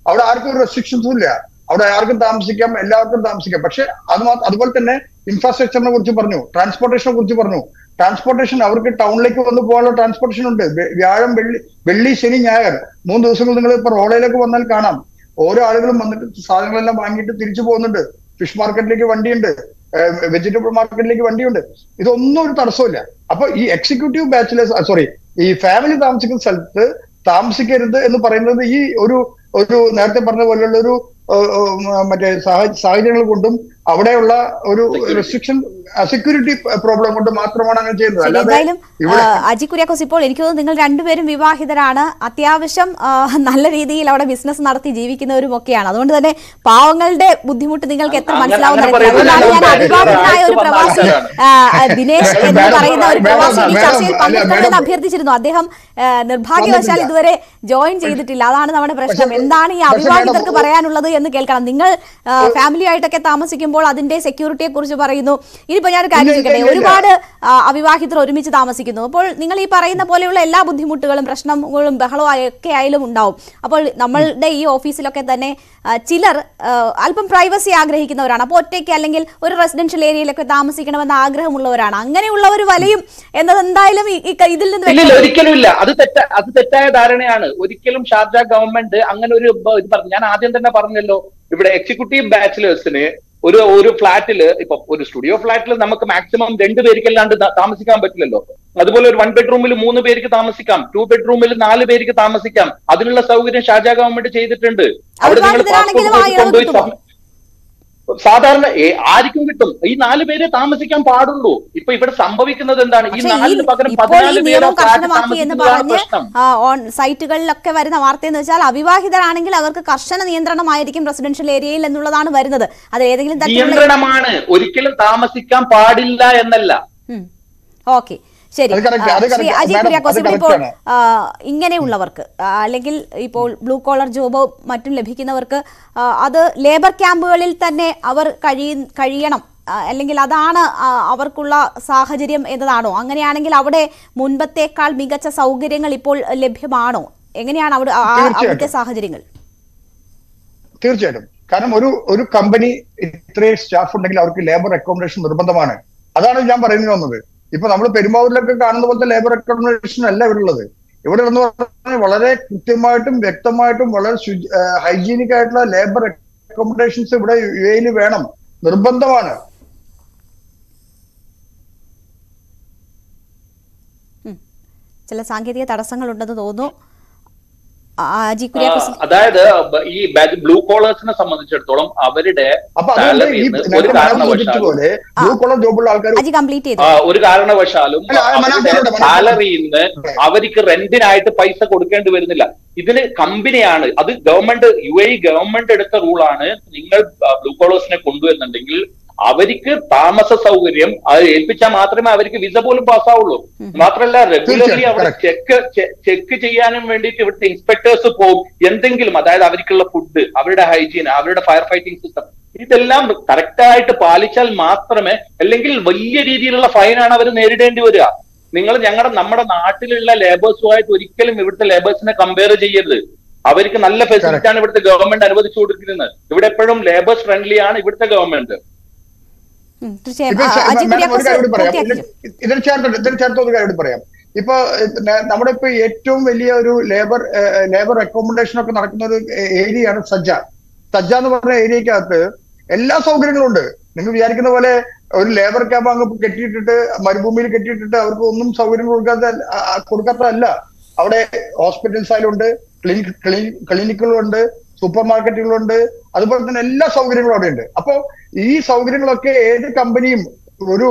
അവിടെ ആർക്കും ഒരു റെസ്ട്രിക്ഷൻസും ഇല്ല. അവിടെ ആർക്കും താമസിക്കാം, എല്ലാവർക്കും താമസിക്കാം. പക്ഷെ അതുപോലെ തന്നെ ഇൻഫ്രാസ്ട്രക്ചറിനെ കുറിച്ച് പറഞ്ഞു, ട്രാൻസ്പോർട്ടേഷനെ കുറിച്ച് പറഞ്ഞു. ട്രാൻസ്പോർട്ടേഷൻ അവർക്ക് ടൗണിലേക്ക് വന്ന് പോകാനുള്ള ട്രാൻസ്പോർട്ടേഷൻ ഉണ്ട്. വ്യാഴം, വെള്ളി, ശനി, ഞായർ 3 ദിവസങ്ങൾ നിങ്ങൾ ഇപ്പൊ റോഡയിലേക്ക് വന്നാൽ കാണാം. ഓരോ ആളുകളും വന്നിട്ട് സാധനങ്ങളെല്ലാം വാങ്ങിയിട്ട് തിരിച്ചു പോകുന്നുണ്ട്. ഫിഷ് മാർക്കറ്റിലേക്ക് വണ്ടിയുണ്ട്, വെജിറ്റബിൾ മാർക്കറ്റിലേക്ക് വണ്ടിയുണ്ട്. ഇതൊന്നും ഒരു തടസ്സമില്ല. അപ്പൊ ഈ എക്സിക്യൂട്ടീവ് ബാച്ചിലേഴ്സ് ഈ ഫാമിലി താമസിക്കുന്ന സ്ഥലത്ത് താമസിക്കരുത് എന്ന് പറയുന്നത് ഈ ഒരു നേരത്തെ പറഞ്ഞ പോലെയുള്ള ഒരു മറ്റേ സാഹചര്യങ്ങൾ കൊണ്ടും അവിടെയുള്ള ഒരു റെസ്ട്രിക്ഷൻ, സെക്യൂരിറ്റി പ്രോബ്ലം കൊണ്ട് മാത്രമാണ് അങ്ങനെ ചെയ്യുന്നത്. എന്തായാലും അജി കുര്യാക്കോസ്, ഇപ്പോൾ എനിക്ക് തോന്നുന്നു നിങ്ങൾ രണ്ടുപേരും വിവാഹിതരാണ്, അത്യാവശ്യം നല്ല രീതിയിൽ അവിടെ ബിസിനസ് നടത്തി ജീവിക്കുന്നവരും ഒക്കെയാണ്. അതുകൊണ്ട് തന്നെ പാവങ്ങളുടെ ബുദ്ധിമുട്ട് നിങ്ങൾക്ക് എത്ര മനസ്സിലാവുന്ന അതുകൊണ്ടാണ് ഞാൻ അഭിഭാവകനായ ഒരു പ്രവാസി ദിനേശ് എന്ന് പറയുന്ന ഒരു പ്രവാസി ഈ ചർച്ചയിൽ പങ്കെടുക്കണമെന്ന് അഭ്യർത്ഥിച്ചിരുന്നു. അദ്ദേഹം നിർഭാഗ്യവശാൽ ഇതുവരെ ജോയിൻ ചെയ്തിട്ടില്ല. അതാണ് നമ്മുടെ പ്രശ്നം. എന്താണ് ഈ അവിവാഹിതർക്ക് പറയാനുള്ളത് എന്ന് കേൾക്കണം. നിങ്ങൾ ഫാമിലി ആയിട്ടൊക്കെ താമസിക്കുമ്പോൾ അതിന്റെ സെക്യൂരിറ്റിയെ കുറിച്ച് പറയുന്നു. ഇനിയിപ്പോ ഞാൻ കാര്യം ചോദിക്കട്ടെ, ഒരുപാട് അവിവാഹിതർ ഒരുമിച്ച് താമസിക്കുന്നു. അപ്പോൾ നിങ്ങൾ ഈ പറയുന്ന പോലെയുള്ള എല്ലാ ബുദ്ധിമുട്ടുകളും പ്രശ്നങ്ങളും ബഹളവും ഒക്കെ ആയാലും ഉണ്ടാവും. അപ്പോൾ നമ്മളുടെ ഈ ഓഫീസിലൊക്കെ തന്നെ ചിലർ അല്പം പ്രൈവസി ആഗ്രഹിക്കുന്നവരാണ്. അപ്പോൾ ഒറ്റയ്ക്ക് അല്ലെങ്കിൽ ഒരു റെസിഡൻഷ്യൽ ഏരിയയിലൊക്കെ താമസിക്കണമെന്ന് ആഗ്രഹമുള്ളവരാണ്. അങ്ങനെയുള്ളവർ വലയും എന്നത് എന്തായാലും ഇതിൽ നിന്ന് ഒരിക്കലും ഇല്ല. അത് തെറ്റായ ധാരണയാണ്. ഒരിക്കലും ഷാർജ ഗവൺമെന്റ് അങ്ങനെ ഒരു ഞാൻ ആദ്യം തന്നെ പറഞ്ഞല്ലോ, ഇവിടെ എക്സിക്യൂട്ടീവ് ബാച്ചിലേഴ്സിന് ഒരു ഫ്ലാറ്റില്, ഇപ്പൊ ഒരു സ്റ്റുഡിയോ ഫ്ലാറ്റിൽ നമുക്ക് മാക്സിമം 2 പേർക്കല്ലാണ്ട് താമസിക്കാൻ പറ്റില്ലല്ലോ. അതുപോലെ ഒരു 1 ബെഡ്റൂമിൽ 3 പേർക്ക് താമസിക്കാം, 2 ബെഡ്റൂമിൽ 4 പേർക്ക് താമസിക്കാം. അതിനുള്ള സൗകര്യം ഷാർജ ഗവൺമെന്റ് ചെയ്തിട്ടുണ്ട്. അവിടെ നിങ്ങൾ പാസ്പോർട്ട് കൊണ്ടുപോയി സാധാരണ ആർക്കും കിട്ടും. ഈ 4 പേരെ താമസിക്കാൻ പാടുള്ളൂ. ഇപ്പൊ ഇവിടെ സംഭവിക്കുന്നത് എന്താണ്? ഈ 4 പകരം 14 പേരെ സൈറ്റുകളിലൊക്കെ വരുന്ന വാർത്ത എന്ന് വെച്ചാൽ അവിവാഹിതരാണെങ്കിൽ അവർക്ക് കർശന നിയന്ത്രണമായിരിക്കും റെസിഡൻഷ്യൽ ഏരിയയിൽ എന്നുള്ളതാണ് വരുന്നത്. അത് ഏതെങ്കിലും നിയന്ത്രണമാണ്, ഒരിക്കലും താമസിക്കാൻ പാടില്ല എന്നല്ല. ഓക്കെ, ശരി. ശ്രീ അജയ് കുര്യാക്കോസ്, ഇപ്പോൾ ഇങ്ങനെയുള്ളവർക്ക് അല്ലെങ്കിൽ ഇപ്പോൾ ബ്ലൂ കോളർ ജോബോ മറ്റും ലഭിക്കുന്നവർക്ക് അത് ലേബർ ക്യാമ്പുകളിൽ തന്നെ അവർ കഴിയണം, അല്ലെങ്കിൽ അതാണ് അവർക്കുള്ള സാഹചര്യം എന്നതാണോ? അങ്ങനെയാണെങ്കിൽ അവിടെ മുൻപത്തേക്കാൾ മികച്ച സൗകര്യങ്ങൾ ഇപ്പോൾ ലഭ്യമാണോ? എങ്ങനെയാണ് അവിടുത്തെ സാഹചര്യങ്ങൾ? തീർച്ചയായിട്ടും. കാരണം ഒരു കമ്പനി ഇത്രയും സ്റ്റാഫ് ഉണ്ടെങ്കിൽ അവർക്ക് ലേബർ അക്കോമഡേഷൻ നിർബന്ധമാണ്. അതാണ് ഞാൻ പറയുന്നത് വന്നത്. ഇപ്പൊ നമ്മൾ പെരുമ്പാവൂരിലൊക്കെ കാണുന്ന പോലത്തെ ലേബർ അക്കോമഡേഷൻ അല്ല ഇവിടെ ഉള്ളത്. ഇവിടെ എന്ന് പറഞ്ഞാൽ വളരെ കൃത്യമായിട്ടും വ്യക്തമായിട്ടും വളരെ ഹൈജീനിക് ആയിട്ടുള്ള ലേബർ അക്കോമഡേഷൻസ് ഇവിടെ യുഎഇയിൽ വേണം, നിർബന്ധമാണ്. ചില സാങ്കേതിക തടസ്സങ്ങൾ ഉണ്ടെന്ന് തോന്നുന്നു. അതായത് ഈ ബ്ലൂ കോളേഴ്സിനെ സംബന്ധിച്ചിടത്തോളം അവരുടെ ഒരു കാരണവശാലും സാലറിയിൽ നിന്ന് അവർക്ക് റെന്റിനായിട്ട് പൈസ കൊടുക്കേണ്ടി വരുന്നില്ല. ഇതിന് കമ്പനിയാണ്, അത് ഗവൺമെന്റ് UAE ഗവൺമെന്റ് എടുത്ത റൂളാണ്. നിങ്ങൾ ബ്ലൂ കോളേഴ്സിനെ കൊണ്ടുവരുന്നുണ്ടെങ്കിൽ അവർക്ക് താമസ സൗകര്യം അത് ഏൽപ്പിച്ചാൽ മാത്രമേ അവർക്ക് വിസ പോലും പാസ്സാവുള്ളൂ. മാത്രമല്ല റെഗുലർലി അവിടെ ചെക്ക് ചെയ്യാനും വേണ്ടിയിട്ട് ഇവിടുത്തെ ഇൻസ്പെക്ടേഴ്സ് പോകും. എന്തെങ്കിലും, അതായത് അവർക്കുള്ള ഫുഡ്, അവരുടെ ഹൈജീൻ, അവരുടെ ഫയർ ഫൈറ്റിംഗ് സിസ്റ്റം, ഇതെല്ലാം കറക്റ്റായിട്ട് പാലിച്ചാൽ മാത്രമേ, അല്ലെങ്കിൽ വലിയ രീതിയിലുള്ള ഫൈനാണ് അവർ നേരിടേണ്ടി വരിക. നിങ്ങൾ നമ്മുടെ നാട്ടിലുള്ള ലേബേഴ്സുമായിട്ട് ഒരിക്കലും ഇവിടുത്തെ ലേബേഴ്സിനെ കമ്പയർ ചെയ്യരുത്. അവർക്ക് നല്ല ഫെസിലിറ്റി ആണ് ഇവിടുത്തെ ഗവൺമെന്റ് അനുവദിച്ചു കൊടുക്കുന്നത്. ഇവിടെ എപ്പോഴും ലേബേഴ്സ് ഫ്രണ്ട്ലി ആണ് ഇവിടുത്തെ ഗവൺമെന്റ്. ഇതിന് ചേർത്ത് ഒരു കാര്യം പറയാം. ഇപ്പൊ നമ്മുടെ ഇപ്പൊ ഏറ്റവും വലിയ ഒരു ലേബർ അക്കോമഡേഷൻ ഒക്കെ നടക്കുന്ന ഒരു ഏരിയയാണ് സജ്ജ എന്ന് പറഞ്ഞ ഏരിയക്കകത്ത് എല്ലാ സൗകര്യങ്ങളും ഉണ്ട്. നിങ്ങൾ വിചാരിക്കുന്ന പോലെ ഒരു ലേബർ ക്യാമ്പ് അങ്ങ് കെട്ടിയിട്ടിട്ട് മരുഭൂമിയിൽ കെട്ടിയിട്ടിട്ട് അവർക്ക് ഒന്നും സൗകര്യം കൊടുക്കാത്തതല്ല. അവിടെ ഹോസ്പിറ്റൽസ് ആയാലുണ്ട്, ക്ലിനിക്കുകളുണ്ട്, സൂപ്പർ മാർക്കറ്റുകളുണ്ട്, അതുപോലെ തന്നെ എല്ലാ സൗകര്യങ്ങളും അവിടെ ഉണ്ട്. അപ്പോ ഈ സൗകര്യങ്ങളൊക്കെ ഏത് കമ്പനിയും, ഒരു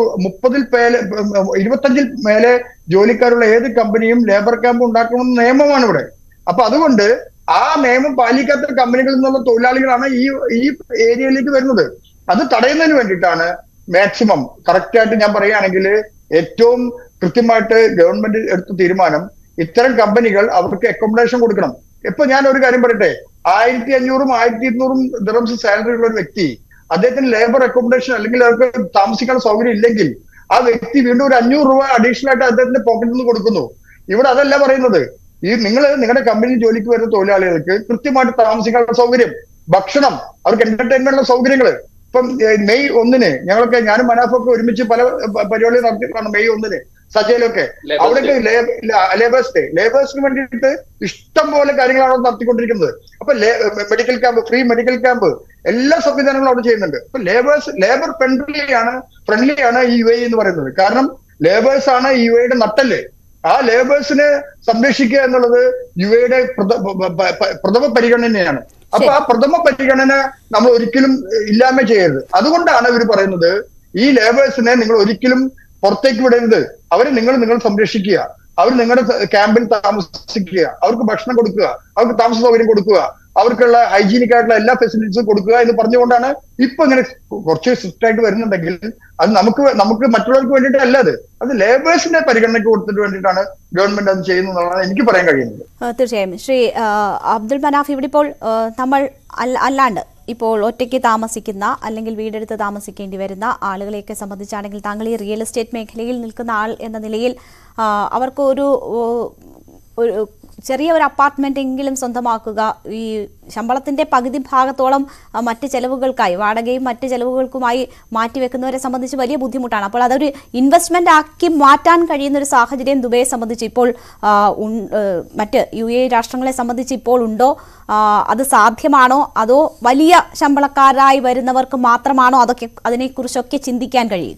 25 മേലെ ജോലിക്കാരുള്ള ഏത് കമ്പനിയും ലേബർ ക്യാമ്പ് ഉണ്ടാക്കണമെന്ന് നിയമമാണ് ഇവിടെ. അപ്പൊ അതുകൊണ്ട് ആ നിയമം പാലിക്കാത്ത കമ്പനികളിൽ നിന്നുള്ള തൊഴിലാളികളാണ് ഈ ഏരിയയിലേക്ക് വരുന്നത്. അത് തടയുന്നതിന് വേണ്ടിയിട്ടാണ് മാക്സിമം കറക്റ്റായിട്ട് ഞാൻ പറയുകയാണെങ്കിൽ ഏറ്റവും കൃത്യമായിട്ട് ഗവൺമെന്റ് എടുത്ത തീരുമാനം, ഇത്തരം കമ്പനികൾ അവർക്ക് അക്കോമഡേഷൻ കൊടുക്കണം. ഇപ്പൊ ഞാൻ ഒരു കാര്യം പറയട്ടെ, 1500 1200 ദിറംസ് സാലറി ഉള്ള ഒരു വ്യക്തി, അദ്ദേഹത്തിന് ലേബർ അക്കോമഡേഷൻ അല്ലെങ്കിൽ അവർക്ക് താമസിക്കാൻ സൗകര്യം ഇല്ലെങ്കിൽ ആ വ്യക്തി വീണ്ടും ഒരു 500 രൂപ അഡീഷണൽ ആയിട്ട് അദ്ദേഹത്തിന്റെ പോക്കറ്റിൽ നിന്ന് കൊടുക്കുന്നു. ഇവിടെ അതല്ല പറയുന്നത്. നിങ്ങളുടെ കമ്പനിയിൽ ജോലിക്ക് വരുന്ന തൊഴിലാളികൾക്ക് കൃത്യമായിട്ട് താമസിക്കാനുള്ള സൗകര്യം, ഭക്ഷണം, അവർക്ക് എന്റർടൈൻമെന്റിനുള്ള സൗകര്യങ്ങള്. ഇപ്പം മെയ് 1 ഞങ്ങളൊക്കെ ഞാനും മനാഫൊക്കെ ഒരുമിച്ച് പല പരിപാടികൾ നടത്തിയിട്ടാണ്. മെയ് 1 സജയിലൊക്കെ അവിടെയൊക്കെ ലേബേഴ്സിന് വേണ്ടിയിട്ട് ഇഷ്ടം പോലെ കാര്യങ്ങളാണ് നടത്തിക്കൊണ്ടിരിക്കുന്നത്. അപ്പൊ medical camp, free medical camp, എല്ലാ സംവിധാനങ്ങളും അവിടെ ചെയ്യുന്നുണ്ട്. അപ്പൊ ലേബർ ഫ്രണ്ട്ലി ആണ് ഈ UAE എന്ന് പറയുന്നത്. കാരണം ലേബേഴ്സ് ആണ് ഈ UAEയുടെ നട്ടല്. ആ ലേബേഴ്സിനെ സംരക്ഷിക്കുക എന്നുള്ളത് UAEയുടെ പ്രഥമ പരിഗണനയാണ്. അപ്പൊ ആ പ്രഥമ പരിഗണന നമ്മൾ ഒരിക്കലും ഇല്ലായ്മ ചെയ്യരുത്. അതുകൊണ്ടാണ് ഇവർ പറയുന്നത് ഈ ലേബേഴ്സിനെ നിങ്ങൾ ഒരിക്കലും പുറത്തേക്ക് വിടരുത്. അവരെ നിങ്ങൾ സംരക്ഷിക്കുക, അവർ നിങ്ങളുടെ ക്യാമ്പിൽ താമസിക്കുക, അവർക്ക് ഭക്ഷണം കൊടുക്കുക, അവർക്ക് താമസ സൗകര്യം കൊടുക്കുക, അവർക്കുള്ള ഹൈജീനിക് ആയിട്ടുള്ള എല്ലാ ഫെസിലിറ്റീസും കൊടുക്കുക എന്ന് പറഞ്ഞുകൊണ്ടാണ് ഇപ്പൊ ഇങ്ങനെ കുറച്ച് സ്ട്രിക്റ്റ് ആയിട്ട് വരുന്നുണ്ടെങ്കിൽ അത് നമുക്ക് മറ്റുള്ളവർക്ക് വേണ്ടിയിട്ടല്ല, അത് ലേബേഴ്സിന്റെ പരിഗണനയ്ക്ക് കൊടുത്തിട്ട് വേണ്ടിയിട്ടാണ് ഗവൺമെന്റ് അത് ചെയ്യുന്നതാണ് എനിക്ക് പറയാൻ കഴിയുന്നത്. തീർച്ചയായും ശ്രീ അബ്ദുൾ മനാഫ്, ഇവിടെ ഇപ്പോൾ നമ്മൾ അല്ലാണ്ട് ഇപ്പോൾ ഒറ്റയ്ക്ക് താമസിക്കുന്ന അല്ലെങ്കിൽ വീടെടുത്ത് താമസിക്കേണ്ടി വരുന്ന ആളുകളെയൊക്കെ സംബന്ധിച്ചാണെങ്കിൽ താങ്കൾ ഈ റിയൽ എസ്റ്റേറ്റ് മേഖലയിൽ നിൽക്കുന്ന ആൾ എന്ന നിലയിൽ അവർക്ക് ഒരു ചെറിയ ഒരു അപ്പാർട്ട്മെന്റ് എങ്കിലും സ്വന്തമാക്കുക, ഈ ശമ്പളത്തിന്റെ പകുതി ഭാഗത്തോളം മറ്റ് ചെലവുകൾക്കായി, വാടകയും മറ്റ് ചെലവുകൾക്കുമായി മാറ്റിവെക്കുന്നവരെ സംബന്ധിച്ച് വലിയ ബുദ്ധിമുട്ടാണ്. അപ്പോൾ അതൊരു ഇൻവെസ്റ്റ്മെന്റ് ആക്കി മാറ്റാൻ കഴിയുന്ന ഒരു സാഹചര്യം ദുബൈയെ സംബന്ധിച്ച് ഇപ്പോൾ മറ്റ് UAE രാഷ്ട്രങ്ങളെ സംബന്ധിച്ച് ഇപ്പോൾ ഉണ്ടോ? അത് സാധ്യമാണോ? അതോ വലിയ ശമ്പളക്കാരായി വരുന്നവർക്ക് മാത്രമാണോ അതിനെക്കുറിച്ചൊക്കെ ചിന്തിക്കാൻ കഴിയുക?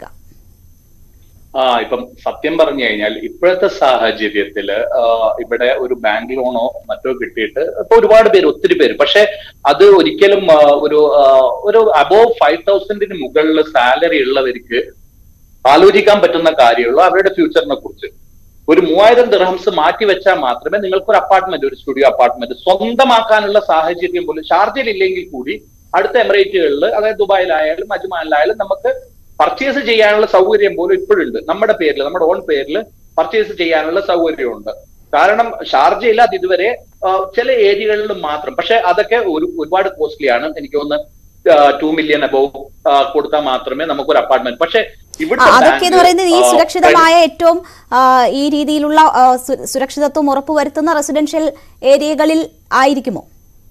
ഇപ്പം സത്യം പറഞ്ഞു കഴിഞ്ഞാൽ ഇപ്പോഴത്തെ സാഹചര്യത്തില് ഇവിടെ ഒരു ബാങ്ക് ലോണോ മറ്റോ കിട്ടിയിട്ട് ഇപ്പൊ ഒരുപാട് പേര്, ഒത്തിരി പേര്, പക്ഷെ അത് ഒരിക്കലും ഒരു അബോവ് 5,000 മുകളിൽ സാലറി ഉള്ളവർക്ക് ആലോചിക്കാൻ പറ്റുന്ന കാര്യമുള്ളൂ അവരുടെ ഫ്യൂച്ചറിനെ കുറിച്ച്. ഒരു 3000 ദിർഹംസ് മാറ്റി വെച്ചാൽ മാത്രമേ നിങ്ങൾക്ക് ഒരു അപ്പാർട്ട്മെന്റ്, ഒരു സ്റ്റുഡിയോ അപ്പാർട്ട്മെന്റ് സ്വന്തമാക്കാനുള്ള സാഹചര്യം പോലും ഷാർജയിൽ ഇല്ലെങ്കിൽ കൂടി അടുത്ത എമിറേറ്റുകളിൽ, അതായത് ദുബായിലായാലും അജ്മാനിലായാലും നമുക്ക് പർച്ചേസ് ചെയ്യാനുള്ള സൗകര്യം പോലും ഇപ്പോഴുണ്ട്. നമ്മുടെ പേരിൽ, നമ്മുടെ ഓൺ പേരിൽ പർച്ചേസ് ചെയ്യാനുള്ള സൗകര്യമുണ്ട്. കാരണം ഷാർജയിൽ അത് ഇതുവരെ ചില ഏരിയകളിൽ മാത്രം, പക്ഷെ അതൊക്കെ ഒരുപാട് കോസ്റ്റ്ലി ആണ്. എനിക്ക് തോന്നുന്നു 2 മില്യൺ അബോവ് കൊടുത്താൽ മാത്രമേ നമുക്കൊരു അപ്പാർട്ട്മെന്റ്. പക്ഷെ അതൊക്കെ എന്ന് പറയുന്നത് ഈ സുരക്ഷിതമായ ഏറ്റവും ഈ രീതിയിലുള്ള സുരക്ഷിതത്വം ഉറപ്പുവരുത്തുന്ന റെസിഡൻഷ്യൽ ഏരിയകളിൽ ആയിരിക്കുമോ?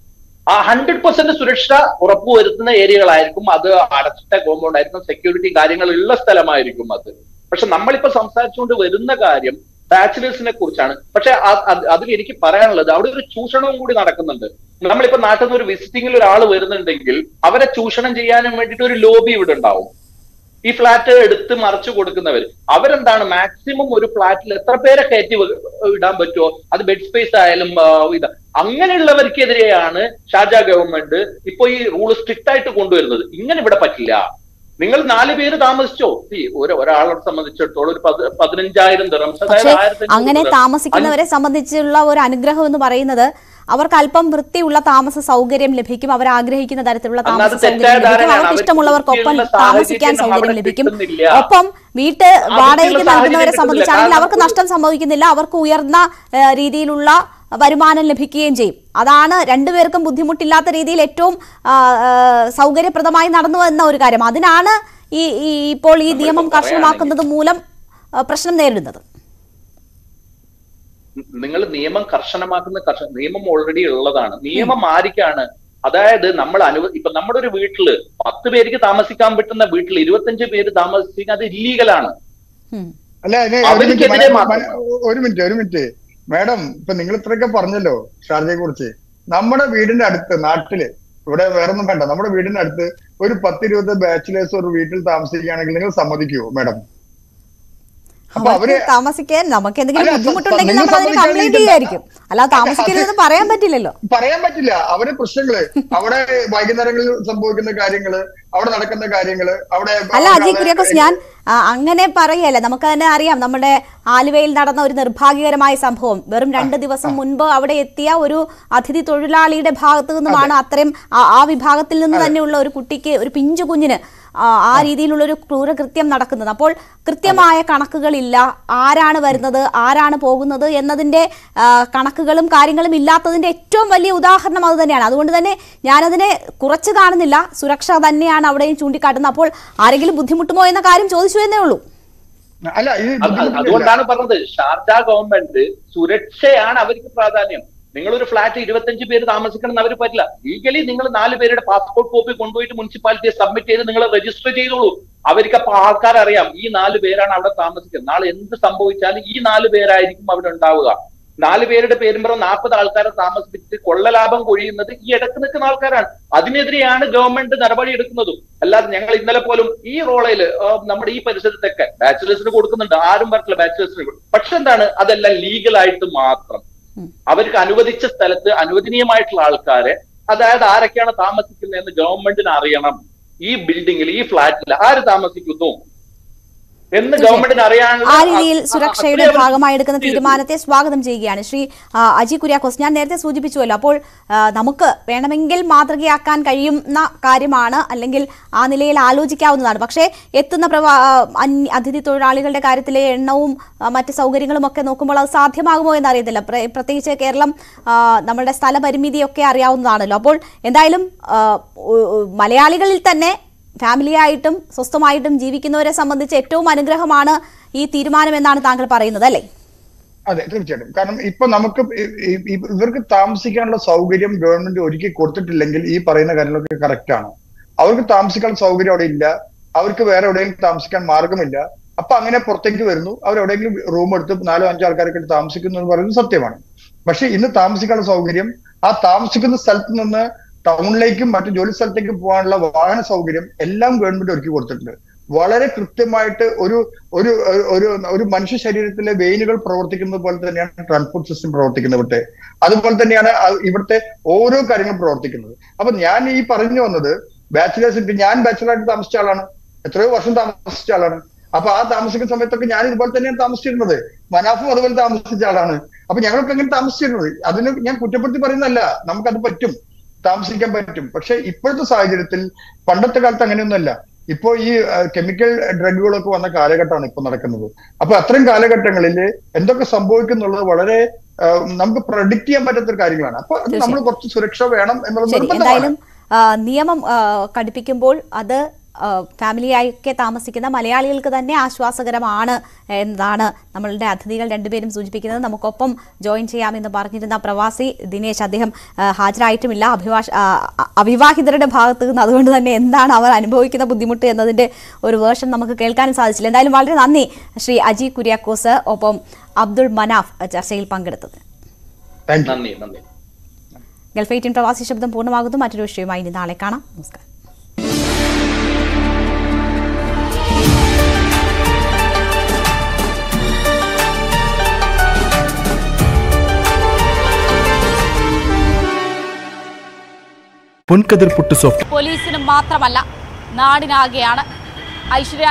100% സുരക്ഷ ഉറപ്പുവരുത്തുന്ന ഏരിയകളായിരിക്കും. അത് അടച്ചിട്ട കോമ്പൗണ്ട് ആയിരിക്കും, സെക്യൂരിറ്റി കാര്യങ്ങളുള്ള സ്ഥലമായിരിക്കും അത്. പക്ഷെ നമ്മളിപ്പോ സംസാരിച്ചുകൊണ്ട് വരുന്ന കാര്യം ബാച്ചിലേഴ്സിനെ കുറിച്ചാണ്. പക്ഷെ അതിൽ എനിക്ക് പറയാനുള്ളത് അവിടെ ഒരു ചൂഷണവും കൂടി നടക്കുന്നുണ്ട്. നമ്മളിപ്പോ നാട്ടിൽ നിന്ന് ഒരു വിസിറ്റിംഗിൽ ഒരാൾ വരുന്നുണ്ടെങ്കിൽ അവരെ ചൂഷണം ചെയ്യാനും വേണ്ടിയിട്ട് ഒരു ലോബി ഇവിടെ ഉണ്ടാവും. ഈ ഫ്ലാറ്റ് എടുത്ത് മറിച്ചു കൊടുക്കുന്നവർ അവരെന്താണ് മാക്സിമം ഒരു ഫ്ലാറ്റിൽ എത്ര പേരെ കയറ്റി ഇടാൻ പറ്റുമോ, അത് ബെഡ് സ്പേസ് ആയാലും അങ്ങനെയുള്ളവർക്കെതിരെയാണ് ഷാർജ ഗവൺമെന്റ് ഇപ്പൊ ഈ റൂൾ സ്ട്രിക്റ്റ് ആയിട്ട് കൊണ്ടുവരുന്നത്. ഇങ്ങനെ ഇവിടെ പറ്റില്ല. നിങ്ങൾ 4 പേര് താമസിച്ചോ, ഒരാളെ സംബന്ധിച്ചിടത്തോളം ഒരു 15,000 ദിർഹംസ്, അതായത് അങ്ങനെ താമസിക്കുന്നവരെ സംബന്ധിച്ചുള്ള ഒരു അനുഗ്രഹം എന്ന് പറയുന്നത് അവർക്ക് അല്പം വൃത്തിയുള്ള താമസ സൗകര്യം ലഭിക്കും, അവർ ആഗ്രഹിക്കുന്ന തരത്തിലുള്ള താമസ സൗകര്യം ലഭിക്കും, അവർക്ക് ഇഷ്ടമുള്ളവർക്കൊപ്പം താമസിക്കാൻ സൗകര്യം ലഭിക്കും. ഒപ്പം വീട്ട് വാടകയ്ക്ക് നൽകുന്നവരെ സംബന്ധിച്ചാണെങ്കിൽ അവർക്ക് നഷ്ടം സംഭവിക്കുന്നില്ല, അവർക്ക് ഉയർന്ന രീതിയിലുള്ള വരുമാനം ലഭിക്കുകയും ചെയ്യും. അതാണ് രണ്ടുപേർക്കും ബുദ്ധിമുട്ടില്ലാത്ത രീതിയിൽ ഏറ്റവും സൗകര്യപ്രദമായി നടന്നു വന്ന ഒരു കാര്യം. അതിനാണ് ഇപ്പോൾ ഈ നിയമം കർശനമാക്കുന്നത് മൂലം പ്രശ്നം നേരിടുന്നത്. നിങ്ങൾ നിയമം കർശനമാക്കുന്ന നിയമം ഓൾറെഡി ഉള്ളതാണ്. നിയമം ആർക്കാണ്? അതായത് ഇപ്പൊ നമ്മുടെ ഒരു വീട്ടില് 10 പേർക്ക് താമസിക്കാൻ പറ്റുന്ന വീട്ടിൽ 25 പേര് താമസിക്കാൻ അത് ഇല്ലീഗലാണ്. ഒരു മിനിറ്റ് മാഡം, ഇപ്പൊ നിങ്ങൾ ഇത്രയൊക്കെ പറഞ്ഞല്ലോ ഷാർജയെ കുറിച്ച്. നമ്മുടെ വീടിന്റെ അടുത്ത്, നാട്ടില്, ഇവിടെ വേറൊന്നും വേണ്ട, നമ്മുടെ വീടിന്റെ അടുത്ത് ഒരു 10-20 ബാച്ചിലേഴ്സ് ഒരു വീട്ടിൽ താമസിക്കുകയാണെങ്കിൽ നിങ്ങൾ സമ്മതിക്കുമോ മാഡം? താമസിക്കാൻ നമുക്ക് എന്തെങ്കിലും ബുദ്ധിമുട്ടുണ്ടെങ്കിൽ നമ്മൾ അതിന് കംപ്ലൈന്റ് ചെയ്യായിരിക്കും, അല്ലാതെ താമസിക്കരുതെന്ന് പറയാൻ പറ്റില്ലല്ലോ. പറയാൻ പറ്റില്ല. അവരെ പ്രശ്നങ്ങള്, അവിടെ വൈകുന്നേരങ്ങളിൽ സംഭവിക്കുന്ന കാര്യങ്ങള്, അവിടെ നടക്കുന്ന കാര്യങ്ങള്, അവിടെ അല്ല അജയ് കുര്യാക്കോസ്, ഞാൻ അങ്ങനെ പറയല്ല. നമുക്ക് തന്നെ അറിയാം, നമ്മുടെ ആലുവയിൽ നടന്ന ഒരു നിർഭാഗ്യകരമായ സംഭവം. വെറും 2 ദിവസം മുൻപ് അവിടെ എത്തിയ ഒരു അതിഥി തൊഴിലാളിയുടെ ഭാഗത്തു നിന്നുമാണ് അത്രയും ആ വിഭാഗത്തിൽ നിന്ന് തന്നെയുള്ള ഒരു കുട്ടിക്ക്, ഒരു പിഞ്ചു കുഞ്ഞിന് ആ രീതിയിലുള്ള ഒരു ക്രൂരകൃത്യം നടക്കുന്നത്. അപ്പോൾ കൃത്യമായ കണക്കുകളില്ല, ആരാണ് വരുന്നത് ആരാണ് പോകുന്നത് എന്നതിന്റെ കണക്കുകളും കാര്യങ്ങളും ഇല്ലാത്തതിന്റെ ഏറ്റവും വലിയ ഉദാഹരണം അത് തന്നെയാണ്. അതുകൊണ്ട് തന്നെ ഞാനതിനെ കുറച്ച് കാണുന്നില്ല, സുരക്ഷ തന്നെയാണ് അവിടെയും ചൂണ്ടിക്കാട്ടുന്നത്. അപ്പോൾ ആരെങ്കിലും ബുദ്ധിമുട്ടുമോ എന്ന കാര്യം ചോദിച്ചു എന്നേ ഉള്ളൂ. അല്ല അതുകൊണ്ടാണ് പറഞ്ഞത് ഷാർജ ഗവൺമെന്റ് സുരക്ഷയാണ് അവർക്ക് പ്രാധാന്യം. നിങ്ങളൊരു ഫ്ലാറ്റ് 25 പേര് താമസിക്കണം എന്ന് അവർ പറ്റില്ല. ലീഗലി നിങ്ങൾ 4 പേരുടെ പാസ്പോർട്ട് കോപ്പി കൊണ്ടുപോയിട്ട് മുനിസിപ്പാലിറ്റിയെ സബ്മിറ്റ് ചെയ്ത് നിങ്ങൾ രജിസ്റ്റർ ചെയ്തോളൂ. അവർക്ക് അപ്പൊ ആൾക്കാരറിയാം ഈ 4 പേരാണ് അവിടെ താമസിക്കുന്നത്. നാളെ എന്ത് സംഭവിച്ചാലും ഈ 4 പേരായിരിക്കും അവിടെ ഉണ്ടാവുക. 4 പേരുടെ പേരും പറഞ്ഞ 40 ആൾക്കാരെ താമസിപ്പിച്ച് കൊള്ളലാഭം കൊഴിയുന്നത് ഈ ഇടക്ക് നിൽക്കുന്ന ആൾക്കാരാണ്. അതിനെതിരെയാണ് ഗവൺമെന്റ് നടപടി എടുക്കുന്നതും. അല്ലാതെ ഞങ്ങൾ ഇന്നലെ പോലും ഈ റോളയിൽ നമ്മുടെ ഈ പരിസരത്തൊക്കെ ബാച്ചിലേഴ്സിന് കൊടുക്കുന്നുണ്ട്, ആരും പറഞ്ഞില്ല ബാച്ചിലേഴ്സിന്. പക്ഷെ എന്താണ്, അതെല്ലാം ലീഗലായിട്ട് മാത്രം അവർക്ക് അനുവദിച്ച സ്ഥലത്ത് അനുവദനീയമായിട്ടുള്ള ആൾക്കാരെ, അതായത് ആരൊക്കെയാണ് താമസിക്കുന്നതെന്ന് ഗവൺമെന്റിന് അറിയണം. ഈ ബിൽഡിങ്ങിൽ ഈ ഫ്ലാറ്റിൽ ആര് താമസിക്കുന്നു എന്ന് ഗവൺമെന്റിന് അറിയാനുള്ള ആ രീതിയിൽ സുരക്ഷയുടെ ഭാഗമായി എടുക്കുന്ന തീരുമാനത്തെ സ്വാഗതം ചെയ്യുകയാണ്. ശ്രീ അജി കുര്യാക്കോസ്, ഞാൻ നേരത്തെ സൂചിപ്പിച്ചുവല്ലോ, അപ്പോൾ നമുക്ക് വേണമെങ്കിൽ മാതൃകയാക്കാൻ കഴിയുന്ന കാര്യമാണ്, അല്ലെങ്കിൽ ആ നിലയിൽ ആലോചിക്കാവുന്നതാണ്. പക്ഷേ എത്തുന്ന അതിഥി തൊഴിലാളികളുടെ കാര്യത്തിലെ എണ്ണവും മറ്റ് സൗകര്യങ്ങളും ഒക്കെ നോക്കുമ്പോൾ അത് സാധ്യമാകുമോ എന്നറിയത്തില്ല. പ്രത്യേകിച്ച് കേരളം നമ്മളുടെ സ്ഥലപരിമിതിയൊക്കെ അറിയാവുന്നതാണല്ലോ. അപ്പോൾ എന്തായാലും മലയാളികളിൽ തന്നെ ഫാമിലിയായിട്ടും സ്വസ്ഥമായിട്ടും ജീവിക്കുന്നവരെ സംബന്ധിച്ച് ഏറ്റവും അനുഗ്രഹമാണ് ഈ തീരുമാനം എന്നാണ് താങ്കൾ പറയുന്നത്, അല്ലേ? അതെ, തീർച്ചയായിട്ടും. കാരണം ഇപ്പൊ നമുക്ക് ഇവർക്ക് താമസിക്കാനുള്ള സൗകര്യം ഗവൺമെന്റ് ഒരുക്കി കൊടുത്തിട്ടില്ലെങ്കിൽ ഈ പറയുന്ന കാര്യങ്ങളൊക്കെ കറക്റ്റ് ആണ്. അവർക്ക് താമസിക്കാനുള്ള സൗകര്യം അവിടെ ഇല്ല, അവർക്ക് വേറെ എവിടെയെങ്കിലും താമസിക്കാൻ മാർഗമില്ല. അപ്പൊ അങ്ങനെ പുറത്തേക്ക് വരുന്നു, അവരെവിടെയെങ്കിലും റൂം എടുത്ത് 4-5 ആൾക്കാരൊക്കെ താമസിക്കുന്നു എന്ന് പറയുന്നത് സത്യമാണ്. പക്ഷെ ഇന്ന് താമസിക്കാനുള്ള സൗകര്യം, ആ താമസിക്കുന്ന സ്ഥലത്ത് നിന്ന് ടൗണിലേക്കും മറ്റു ജോലി സ്ഥലത്തേക്കും പോകാനുള്ള വാഹന സൗകര്യം എല്ലാം ഗവൺമെന്റ് ഒരുക്കി കൊടുത്തിട്ടുണ്ട്. വളരെ കൃത്യമായിട്ട് ഒരു ഒരു ഒരു മനുഷ്യ ശരീരത്തിലെ വെയിനുകൾ പ്രവർത്തിക്കുന്നത് പോലെ തന്നെയാണ് ട്രാൻസ്പോർട്ട് സിസ്റ്റം പ്രവർത്തിക്കുന്നത് ഇവിടുത്തെ. അതുപോലെ തന്നെയാണ് ഇവിടുത്തെ ഓരോ കാര്യങ്ങളും പ്രവർത്തിക്കുന്നത്. അപ്പൊ ഞാൻ ഈ പറഞ്ഞു വന്നത്, ബാച്ചിലേഴ്സ്, ഞാൻ ബാച്ചിലറായിട്ട് താമസിച്ച ആളാണ്, എത്രയോ വർഷം താമസിച്ച ആളാണ്. അപ്പൊ ആ താമസിക്കുന്ന സമയത്തൊക്കെ ഞാൻ ഇതുപോലെ തന്നെയാണ് താമസിച്ചിരുന്നത്. മനാഫും അതുപോലെ താമസിച്ച ആളാണ്. അപ്പൊ ഞങ്ങളൊക്കെ അങ്ങനെ താമസിച്ചിരുന്നത്. അതിന് ഞാൻ കുറ്റപ്പെടുത്തി പറയുന്നതല്ല, നമുക്കത് പറ്റും, താമസിക്കാൻ പറ്റും. പക്ഷെ ഇപ്പോഴത്തെ സാഹചര്യത്തിൽ പണ്ടത്തെ കാലത്ത് അങ്ങനെയൊന്നുമല്ല. ഇപ്പോ ഈ കെമിക്കൽ ഡ്രഗുകളൊക്കെ വന്ന കാലഘട്ടമാണ് ഇപ്പൊ നടക്കുന്നത്. അപ്പൊ അത്തരം കാലഘട്ടങ്ങളിൽ എന്തൊക്കെ സംഭവിക്കുന്നുള്ളത് വളരെ നമുക്ക് പ്രഡിക്റ്റ് ചെയ്യാൻ പറ്റാത്ത കാര്യങ്ങളാണ്. അപ്പൊ നമ്മൾ കുറച്ച് സുരക്ഷ വേണം എന്നുള്ളത്. എന്തായാലും നിയമം കടുപ്പിക്കുമ്പോൾ അത് ഫാമിലിയായൊക്കെ താമസിക്കുന്ന മലയാളികൾക്ക് തന്നെ ആശ്വാസകരമാണ് എന്നതാണ് നമ്മളുടെ അതിഥികൾ രണ്ടുപേരും സൂചിപ്പിക്കുന്നത്. നമുക്കൊപ്പം ജോയിൻ ചെയ്യാമെന്ന് പറഞ്ഞിരുന്ന പ്രവാസി ദിനേശ്, അദ്ദേഹം ഹാജരായിട്ടുമില്ല, അവിവാഹിതരുടെ ഭാഗത്ത് നിന്ന്. അതുകൊണ്ട് തന്നെ എന്താണ് അവർ അനുഭവിക്കുന്ന ബുദ്ധിമുട്ട് എന്നതിൻ്റെ ഒരു വേർഷൻ നമുക്ക് കേൾക്കാനും സാധിച്ചില്ല. എന്തായാലും വളരെ നന്ദി ശ്രീ അജി കുര്യാക്കോസ്, ഒപ്പം അബ്ദുൾ മനാഫ് ചർച്ചയിൽ പങ്കെടുത്തത്. ഗൾഫ് 18 പ്രവാസി ശബ്ദം പൂർണ്ണമാകുന്നു. മറ്റൊരു വിഷയവുമായി ഇനി നാളെ കാണാം. നമസ്കാരം. പോലീസിന് മാത്രമല്ല നാടിനാകെയാണ് ഐശ്വര്യ